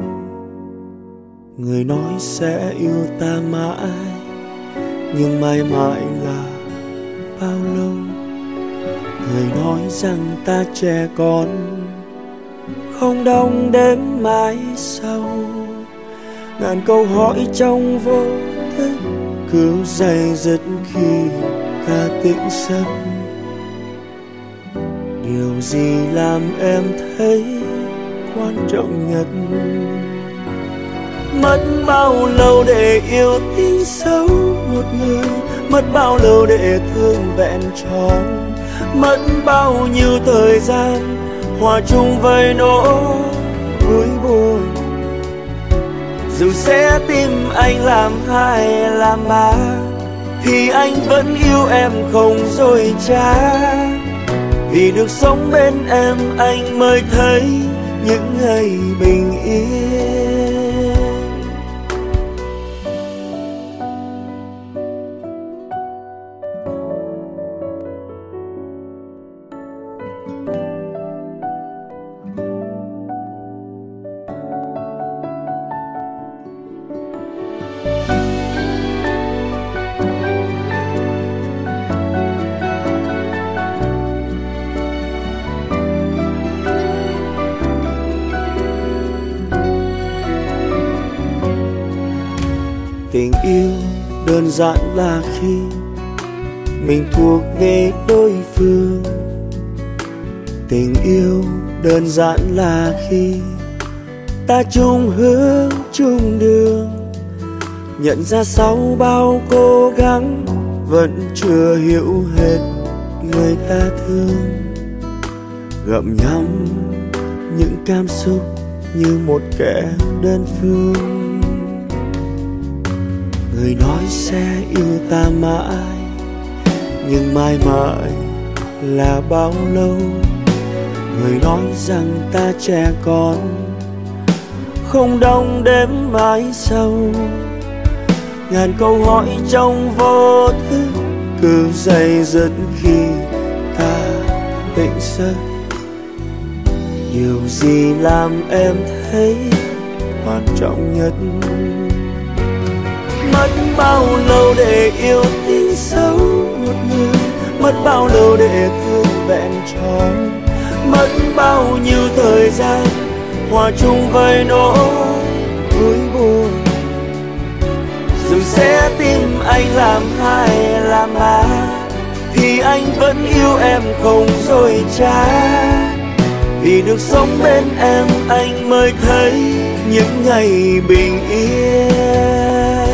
Người nói sẽ yêu ta mãi, nhưng mãi mãi là bao lâu? Người nói rằng ta trẻ con, không đong đến mãi sau. Ngàn câu hỏi trong vô thức cứ day dứt khi ta tỉnh giấc. Điều gì làm em thấy quan trọng nhất? Mất bao lâu để yêu tin sâu một người, mất bao lâu để thương vẹn tròn, mất bao nhiêu thời gian hòa chung với nỗi vui buồn. Dù sẽ tìm anh làm hai làm ba, thì anh vẫn yêu em không dối trá. Vì được sống bên em anh mới thấy những ngày bình yên. Tình yêu đơn giản là khi mình thuộc về đối phương. Tình yêu đơn giản là khi ta chung hướng chung đường. Nhận ra sau bao cố gắng vẫn chưa hiểu hết người ta thương. Gặm nhấm những cảm xúc như một kẻ đơn phương. Người nói sẽ yêu ta mãi, nhưng mãi mãi là bao lâu. Người nói rằng ta trẻ con, không đong đếm mãi sau. Ngàn câu hỏi trong vô thức cứ day dứt khi ta tỉnh giấc. Điều gì làm em thấy quan trọng nhất? Mất bao lâu để yêu tin sâu một người, mất bao lâu để thương vẹn tròn, mất bao nhiêu thời gian hòa chung với nỗi vui buồn. Dù sẽ tìm anh làm hai làm ba, thì anh vẫn yêu em không dối trá. Vì được sống bên em anh mới thấy những ngày bình yên.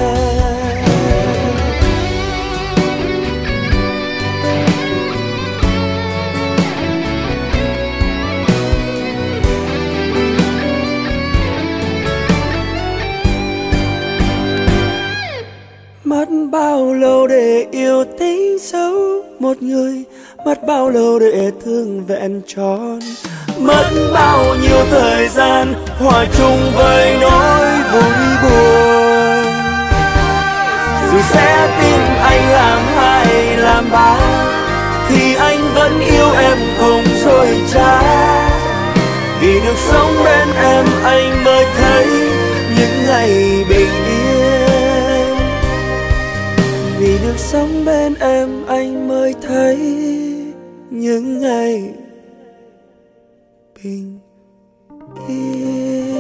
Mất bao lâu để yêu tính sâu một người, mất bao lâu để thương vẹn tròn, mất bao nhiêu thời gian hòa chung với nỗi vui buồn. Dù sẽ tìm anh làm hai làm ba, thì anh vẫn yêu em không dối trá. Vì được sống bên em anh mới thấy những ngày bình yên. Vì được sống bên em anh mới thấy những ngày bình yên.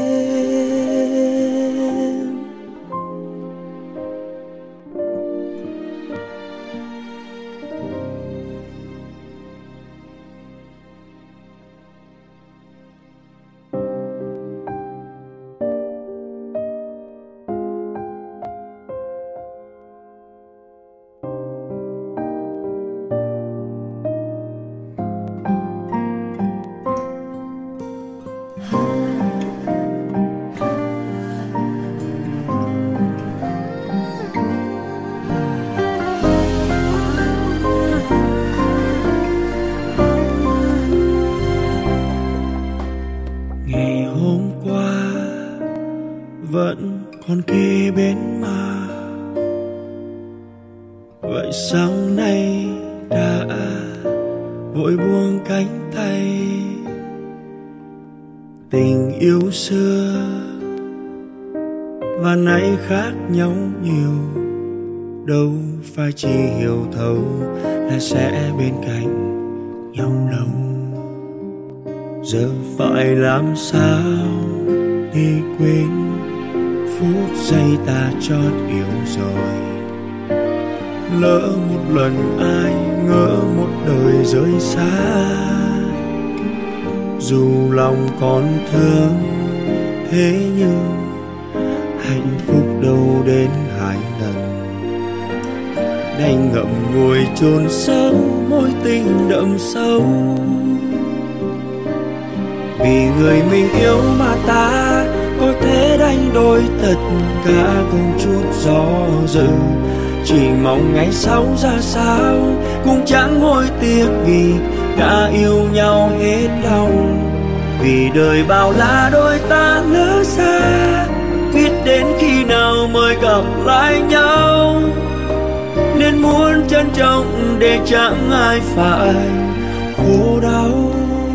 Vẫn còn kề bên mà, vậy sao nay đã vội buông cánh tay. Tình yêu xưa và nay khác nhau nhiều, đâu phải chỉ hiểu thấu là sẽ bên cạnh nhau lâu. Giờ phải làm sao để quên phút giây ta chót yêu rồi. Lỡ một lần ai ngỡ một đời rơi xa. Dù lòng còn thương, thế nhưng hạnh phúc đâu đến hai lần. Đành ngậm ngùi chôn sâu mối tình đậm sâu. Vì người mình yêu mà ta có thể đánh đổi tất cả không chút do dự. Chỉ mong ngày sau ra sao cũng chẳng hối tiếc, vì đã yêu nhau hết lòng. Vì đời bao la đôi ta lỡ xa, biết đến khi nào mới gặp lại nhau. Nên muốn trân trọng để chẳng ai phải khổ đau.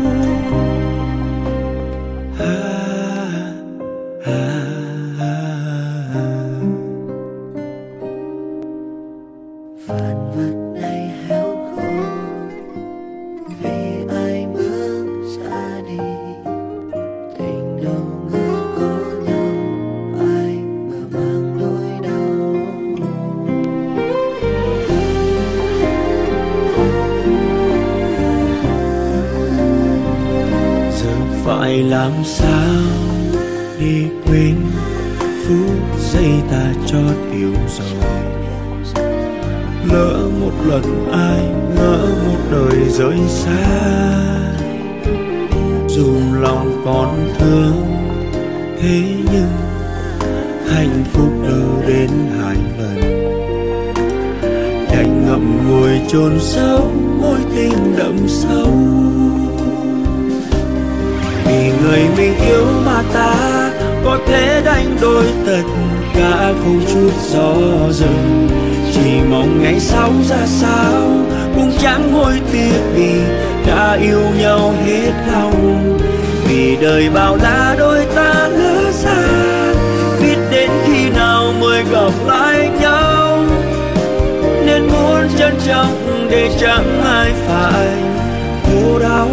Vạn vật này héo khô vì ai bước xa đi. Tình đâu ngờ có nhau, ai ngờ mang nỗi đau. làm sao đi quên phút giây ta chót yêu rồi. Lỡ một lần ai ngỡ một đời rơi xa, dù lòng còn thương thế nhưng hạnh phúc đâu đến 2 lần. Đành ngậm ngùi chôn sâu mối tình đậm sâu, vì người mình yêu mà ta có thể đánh đổi tất cả không chút do dự. Chỉ mong ngày sau ra sao cũng chẳng hối tiếc vì đã yêu nhau hết lòng. Vì đời bao la đôi ta lỡ xa, biết đến khi nào mới gặp lại nhau, nên muốn trân trọng để chẳng ai phải khổ đau.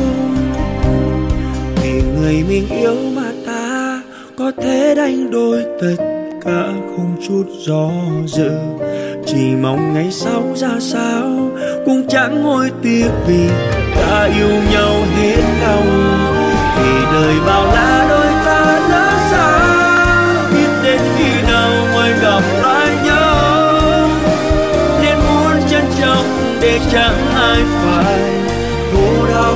Vì người mình yêu mà ta có thể đánh đổi tất cả không chút do dự. Chỉ mong ngày sau ra sao cũng chẳng hối tiếc vì đã yêu nhau hết lòng. Vì đời bao la đôi ta lỡ xa, biết đến khi nào mới gặp lại nhau, nên muốn trân trọng để chẳng ai phải khổ đau.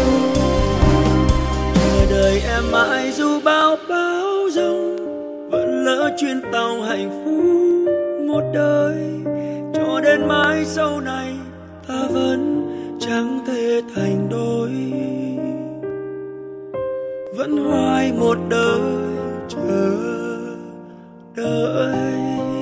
Ở đời em mãi dù bao bão giông, vẫn lỡ chuyến tàu hạnh phúc một đời. Cho đến mãi sau này ta vẫn chẳng thể thành đôi, vẫn hoài một đời chờ đợi.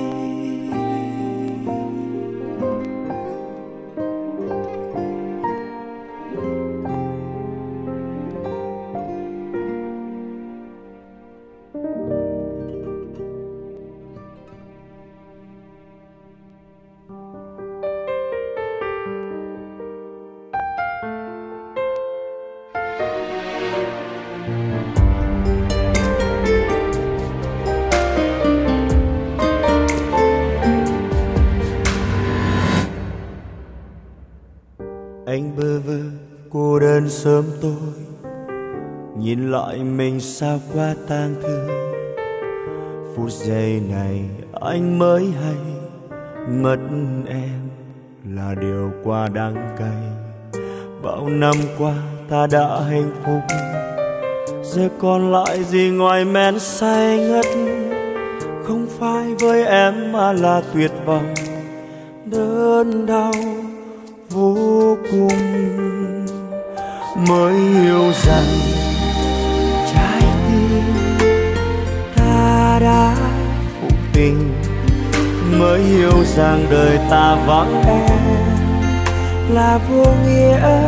Anh bơ vơ cô đơn sớm tối, nhìn lại mình sao qua tang thương. Phút giây này anh mới hay mất em là điều quá đắng cay. Bao năm qua ta đã hạnh phúc, giờ còn lại gì ngoài men say ngất. Không phải với em mà là tuyệt vọng, đớn đau vô cùng. Mới hiểu rằng trái tim ta đã phụ tình, mới hiểu rằng đời ta vắng em là vô nghĩa.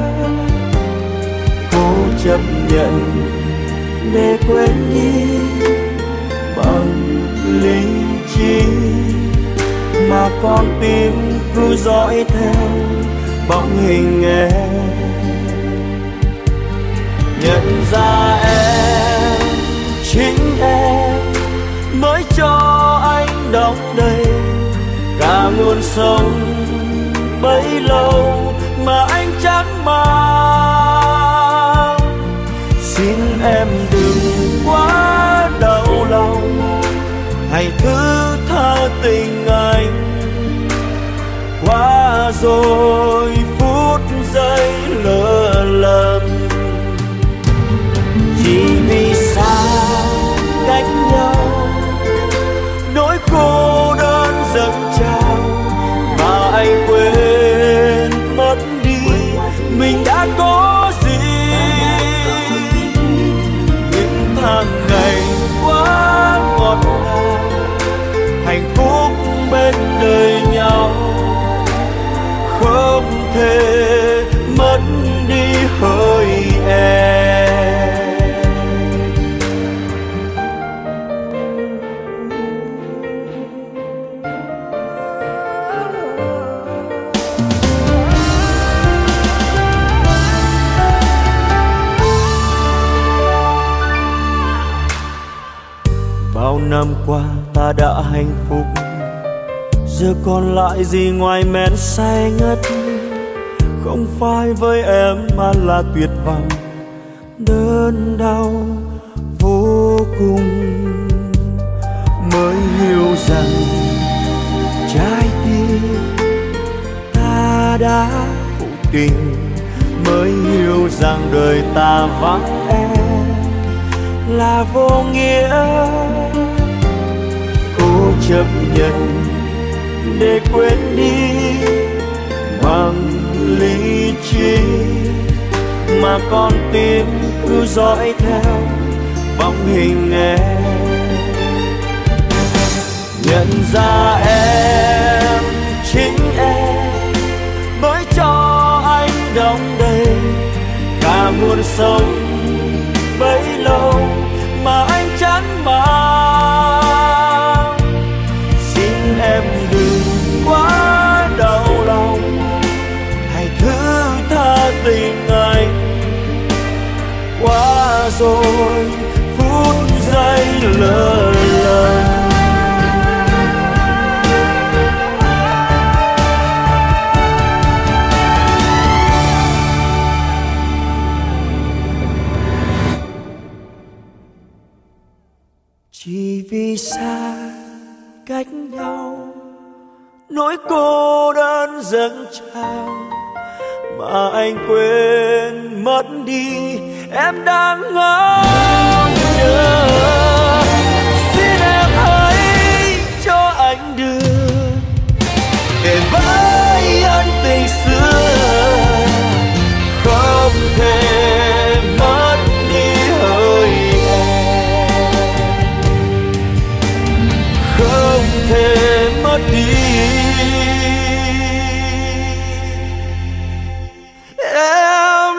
Cố chấp nhận để quên đi bằng lý trí, mà con tim cứ dõi theo bóng hình em. Nhận ra em, chính em mới cho anh đong đầy cả nguồn sống bấy lâu mà anh chẳng mang. Xin em đừng quá đau lòng, hãy thứ tha tình anh. Qua rồi phút giây lỡ lầm, chỉ vì sao cách nhau, nỗi cô đơn dâng trào mà anh quên mất đi mình đã có gì. Những tháng ngày quá ngọt ngào, hạnh phúc bên đời nhau, không thể mất đi hơi em. Bao năm qua ta đã hạnh phúc, giờ còn lại gì ngoài men say ngất. Không phải với em mà là tuyệt vọng, đớn đau vô cùng, mới hiểu rằng trái tim ta đã phụ tình, mới hiểu rằng đời ta vắng em là vô nghĩa. Cố chấp nhận để quên đi bằng lý trí, mà con tim cứ dõi theo bóng hình em. Nhận ra em chính em mới cho anh đong đầy cả nguồn sống bấy lâu mà anh chán mang. Xin em đừng quá đau lòng, hãy thứ tha tình anh. Qua rồi phút giây lỡ lầm, chỉ vì xa cách nhau, nỗi cô đơn dâng trào mà anh quên mất đi em đang ngóng chờ. Xin em hãy cho anh được để với ân tình xưa, không thể mất đi hơi em, không thể mất đi em.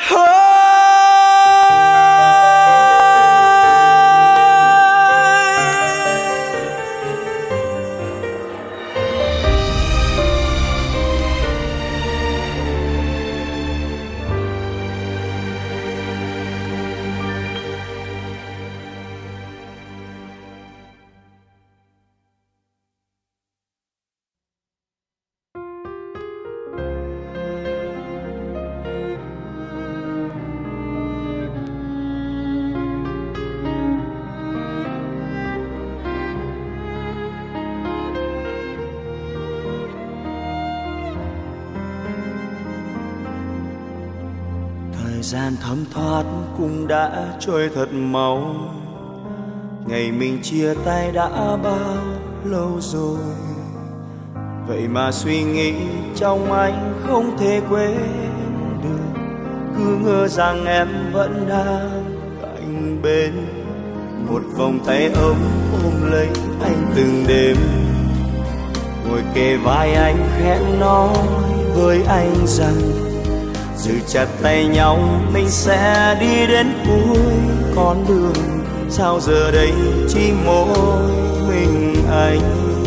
Thời gian thấm thoát cũng đã trôi thật mau, ngày mình chia tay đã bao lâu rồi. Vậy mà suy nghĩ trong anh không thể quên được, cứ ngỡ rằng em vẫn đang cạnh bên. Một vòng tay ấm ôm lấy anh từng đêm, ngồi kề vai anh khẽ nói với anh rằng giữ chặt tay nhau mình sẽ đi đến cuối con đường. Sao giờ đây chỉ mỗi mình anh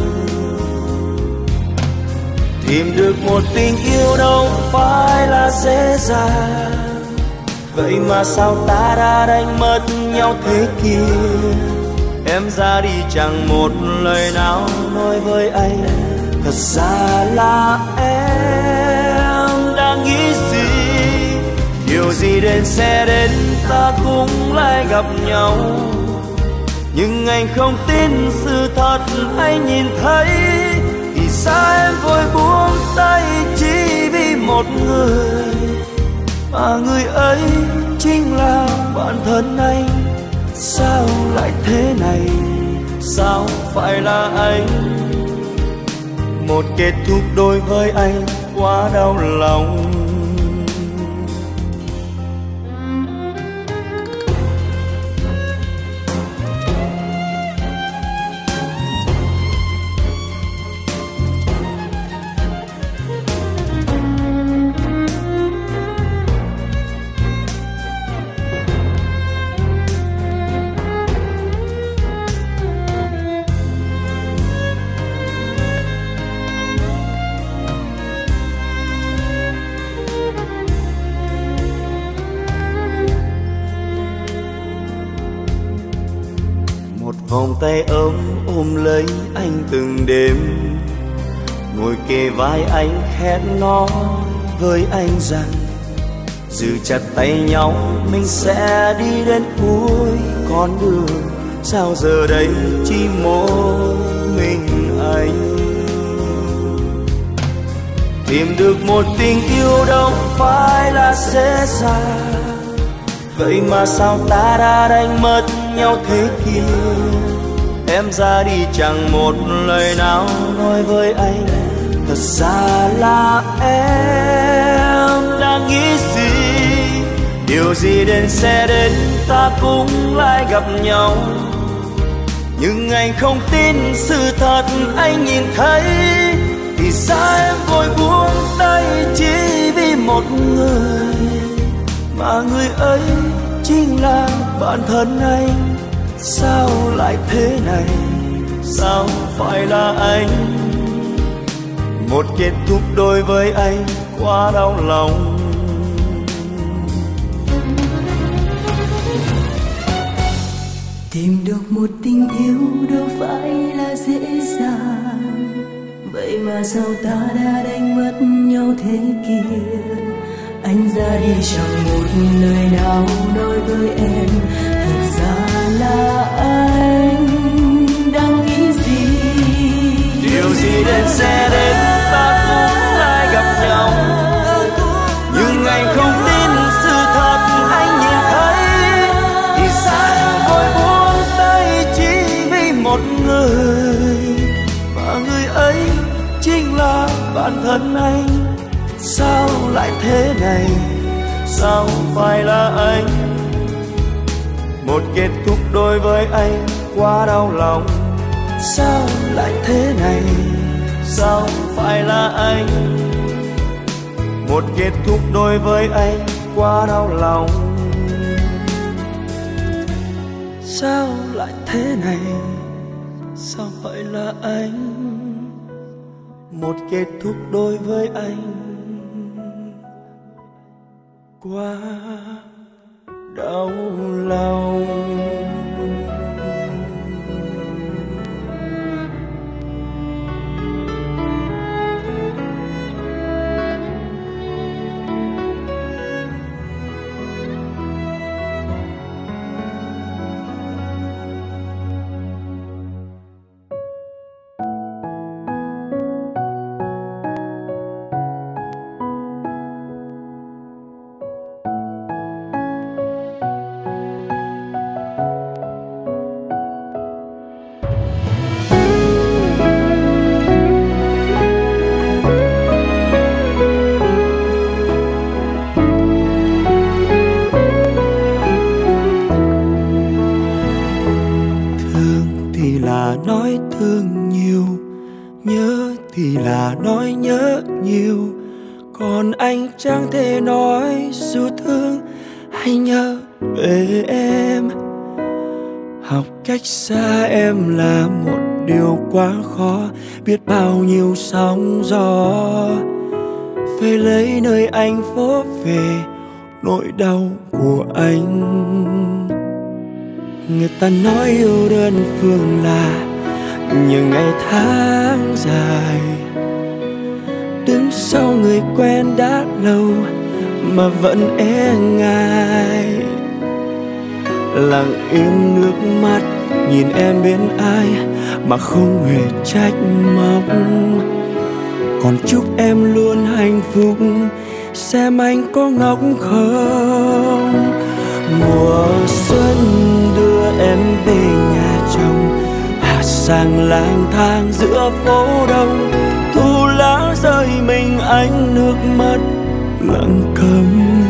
tìm được một tình yêu đâu phải là dễ dàng. Vậy mà sao ta đã đánh mất nhau thế kia? Em ra đi chẳng một lời nào nói với anh, thật ra là em đang nghĩ gì? Điều gì đến sẽ đến ta cũng lại gặp nhau, nhưng anh không tin sự thật anh nhìn thấy. Thì sao em vội buông tay chỉ vì một người, mà người ấy chính là bản thân anh? Sao lại thế này, sao phải là anh? Một kết thúc đối với anh quá đau lòng. Vòng tay ấm ôm lấy anh từng đêm, ngồi kề vai anh khẽ nói với anh rằng giữ chặt tay nhau mình sẽ đi đến cuối con đường. Sao giờ đây chỉ một mình anh? Tìm được một tình yêu đâu phải là dễ dàng, vậy mà sao ta đã đánh mất nhau thế kia? Em ra đi chẳng một lời nào nói với anh, thật ra là em đang nghĩ gì? Điều gì đến sẽ đến ta cũng lại gặp nhau, nhưng anh không tin sự thật anh nhìn thấy. Thì sao em vội buông tay chỉ vì một người, mà người ấy chính là bản thân anh? Sao lại thế này? Sao phải là anh? Một kết thúc đôi với anh quá đau lòng. Tìm được một tình yêu đâu phải là dễ dàng, vậy mà sao ta đã đánh mất nhau thế kia? Anh ra đi chẳng một lời nào nói với em, thật ra là anh đang nghĩ gì? Điều gì đến sẽ đến ta cũng lại gặp nhau, nhưng anh không tin sự thật anh nhìn thấy. Thì sao em vội buông tay chỉ vì một người, mà người ấy chính là bản thân anh? Sao lại thế này? Sao phải là anh? Một kết thúc đôi với anh quá đau lòng. Sao lại thế này? Sao phải là anh? Một kết thúc đôi với anh quá đau lòng. Sao lại thế này? Sao phải là anh? Một kết thúc đôi với anh quá đau lòng. Nói thương nhiều, nhớ thì là nói nhớ nhiều, còn anh chẳng thể nói dù thương hay nhớ về em. Học cách xa em là một điều quá khó, biết bao nhiêu sóng gió về lấy nơi anh phố về nỗi đau của anh. Người ta nói yêu đơn phương là những ngày tháng dài, đứng sau người quen đã lâu mà vẫn e ngại. Lặng im nước mắt nhìn em bên ai mà không hề trách móc. Còn chúc em luôn hạnh phúc, xem anh có ngốc không. Mùa xuân đưa em về nhà chồng, hạ sang lang thang giữa phố đông. Thu lá rơi mình anh nước mắt lặng câm.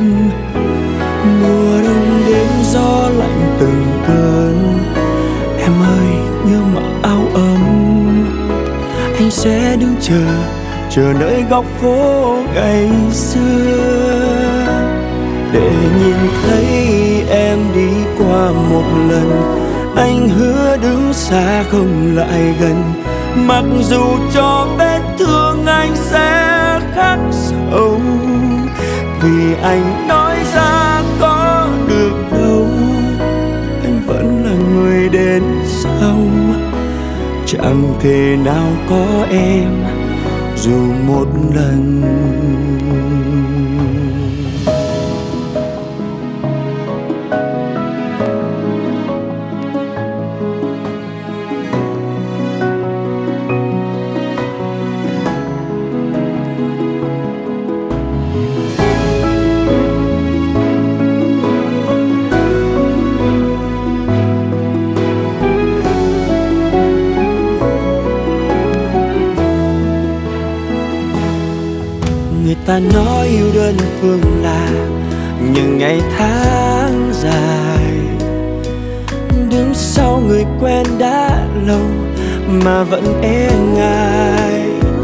Mùa đông đến gió lạnh từng cơn, em ơi nhớ mặc áo ấm. Anh sẽ đứng chờ nơi góc phố ngày xưa, để nhìn thấy em đi qua một lần. Anh hứa đứng xa không lại gần, mặc dù cho vết thương anh sẽ khắc sâu. Vì anh nói ra có được đâu, anh vẫn là người đến sau. Chẳng thể nào có em dù một lần. ta nói yêu đơn phương là những ngày tháng dài, đứng sau người quen đã lâu mà vẫn e ngại,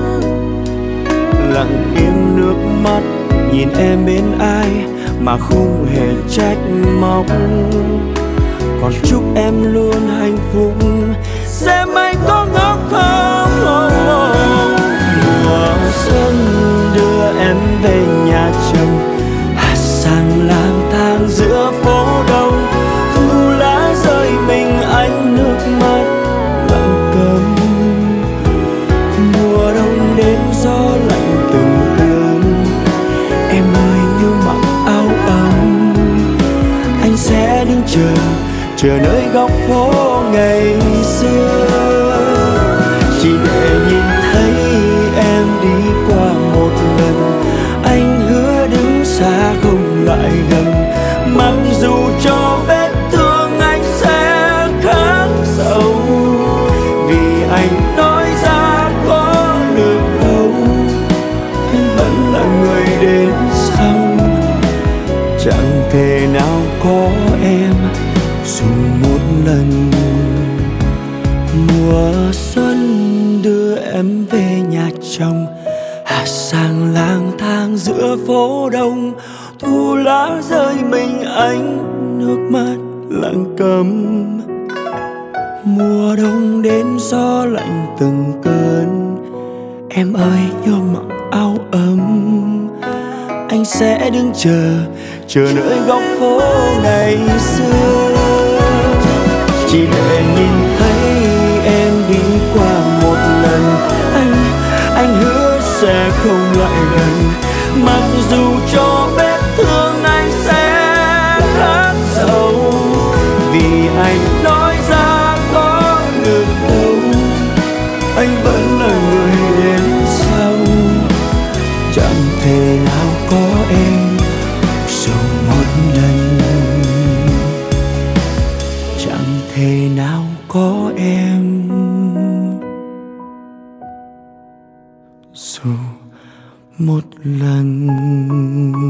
lặng im nước mắt nhìn em bên ai mà không hề trách móc. Còn chúc em luôn hạnh phúc, xem anh có ngốc không. Mùa xuân đưa em về nhà chồng, hạt sang lang thang giữa phố đông, thu lá rơi mình anh nước mắt lặng câm. Mùa đông đến gió lạnh từng cơn, em ơi như mặc áo ấm, anh sẽ đứng chờ nơi góc phố ngày xưa, chỉ để nhìn thấy em đi qua một lần. Anh hứa đứng xa không lại gần, mặc dù cho vết thương anh sẽ khắc sâu, vì anh nói ra có được đâu, anh vẫn là người đến sau, chẳng thể nào có em dù một lần. Mùa xuân đưa em về nhà chồng, hạt sang lang thang giữa phố đông, thu lá rơi mình anh nước mắt lặng câm. Mùa đông đến gió lạnh từng cơn, em ơi nhớ mặc áo ấm, anh sẽ đứng chờ nơi góc phố ngày xưa, chỉ để nhìn thấy em đi qua một lần. Anh hứa sẽ không lại gần, mặc dù cho vết thương anh sẽ khắc sâu, vì anh nói ra có được đâu, anh vẫn là người đến sau, chẳng thể nào có em dù một lần, chẳng thể nào có em dù một lần.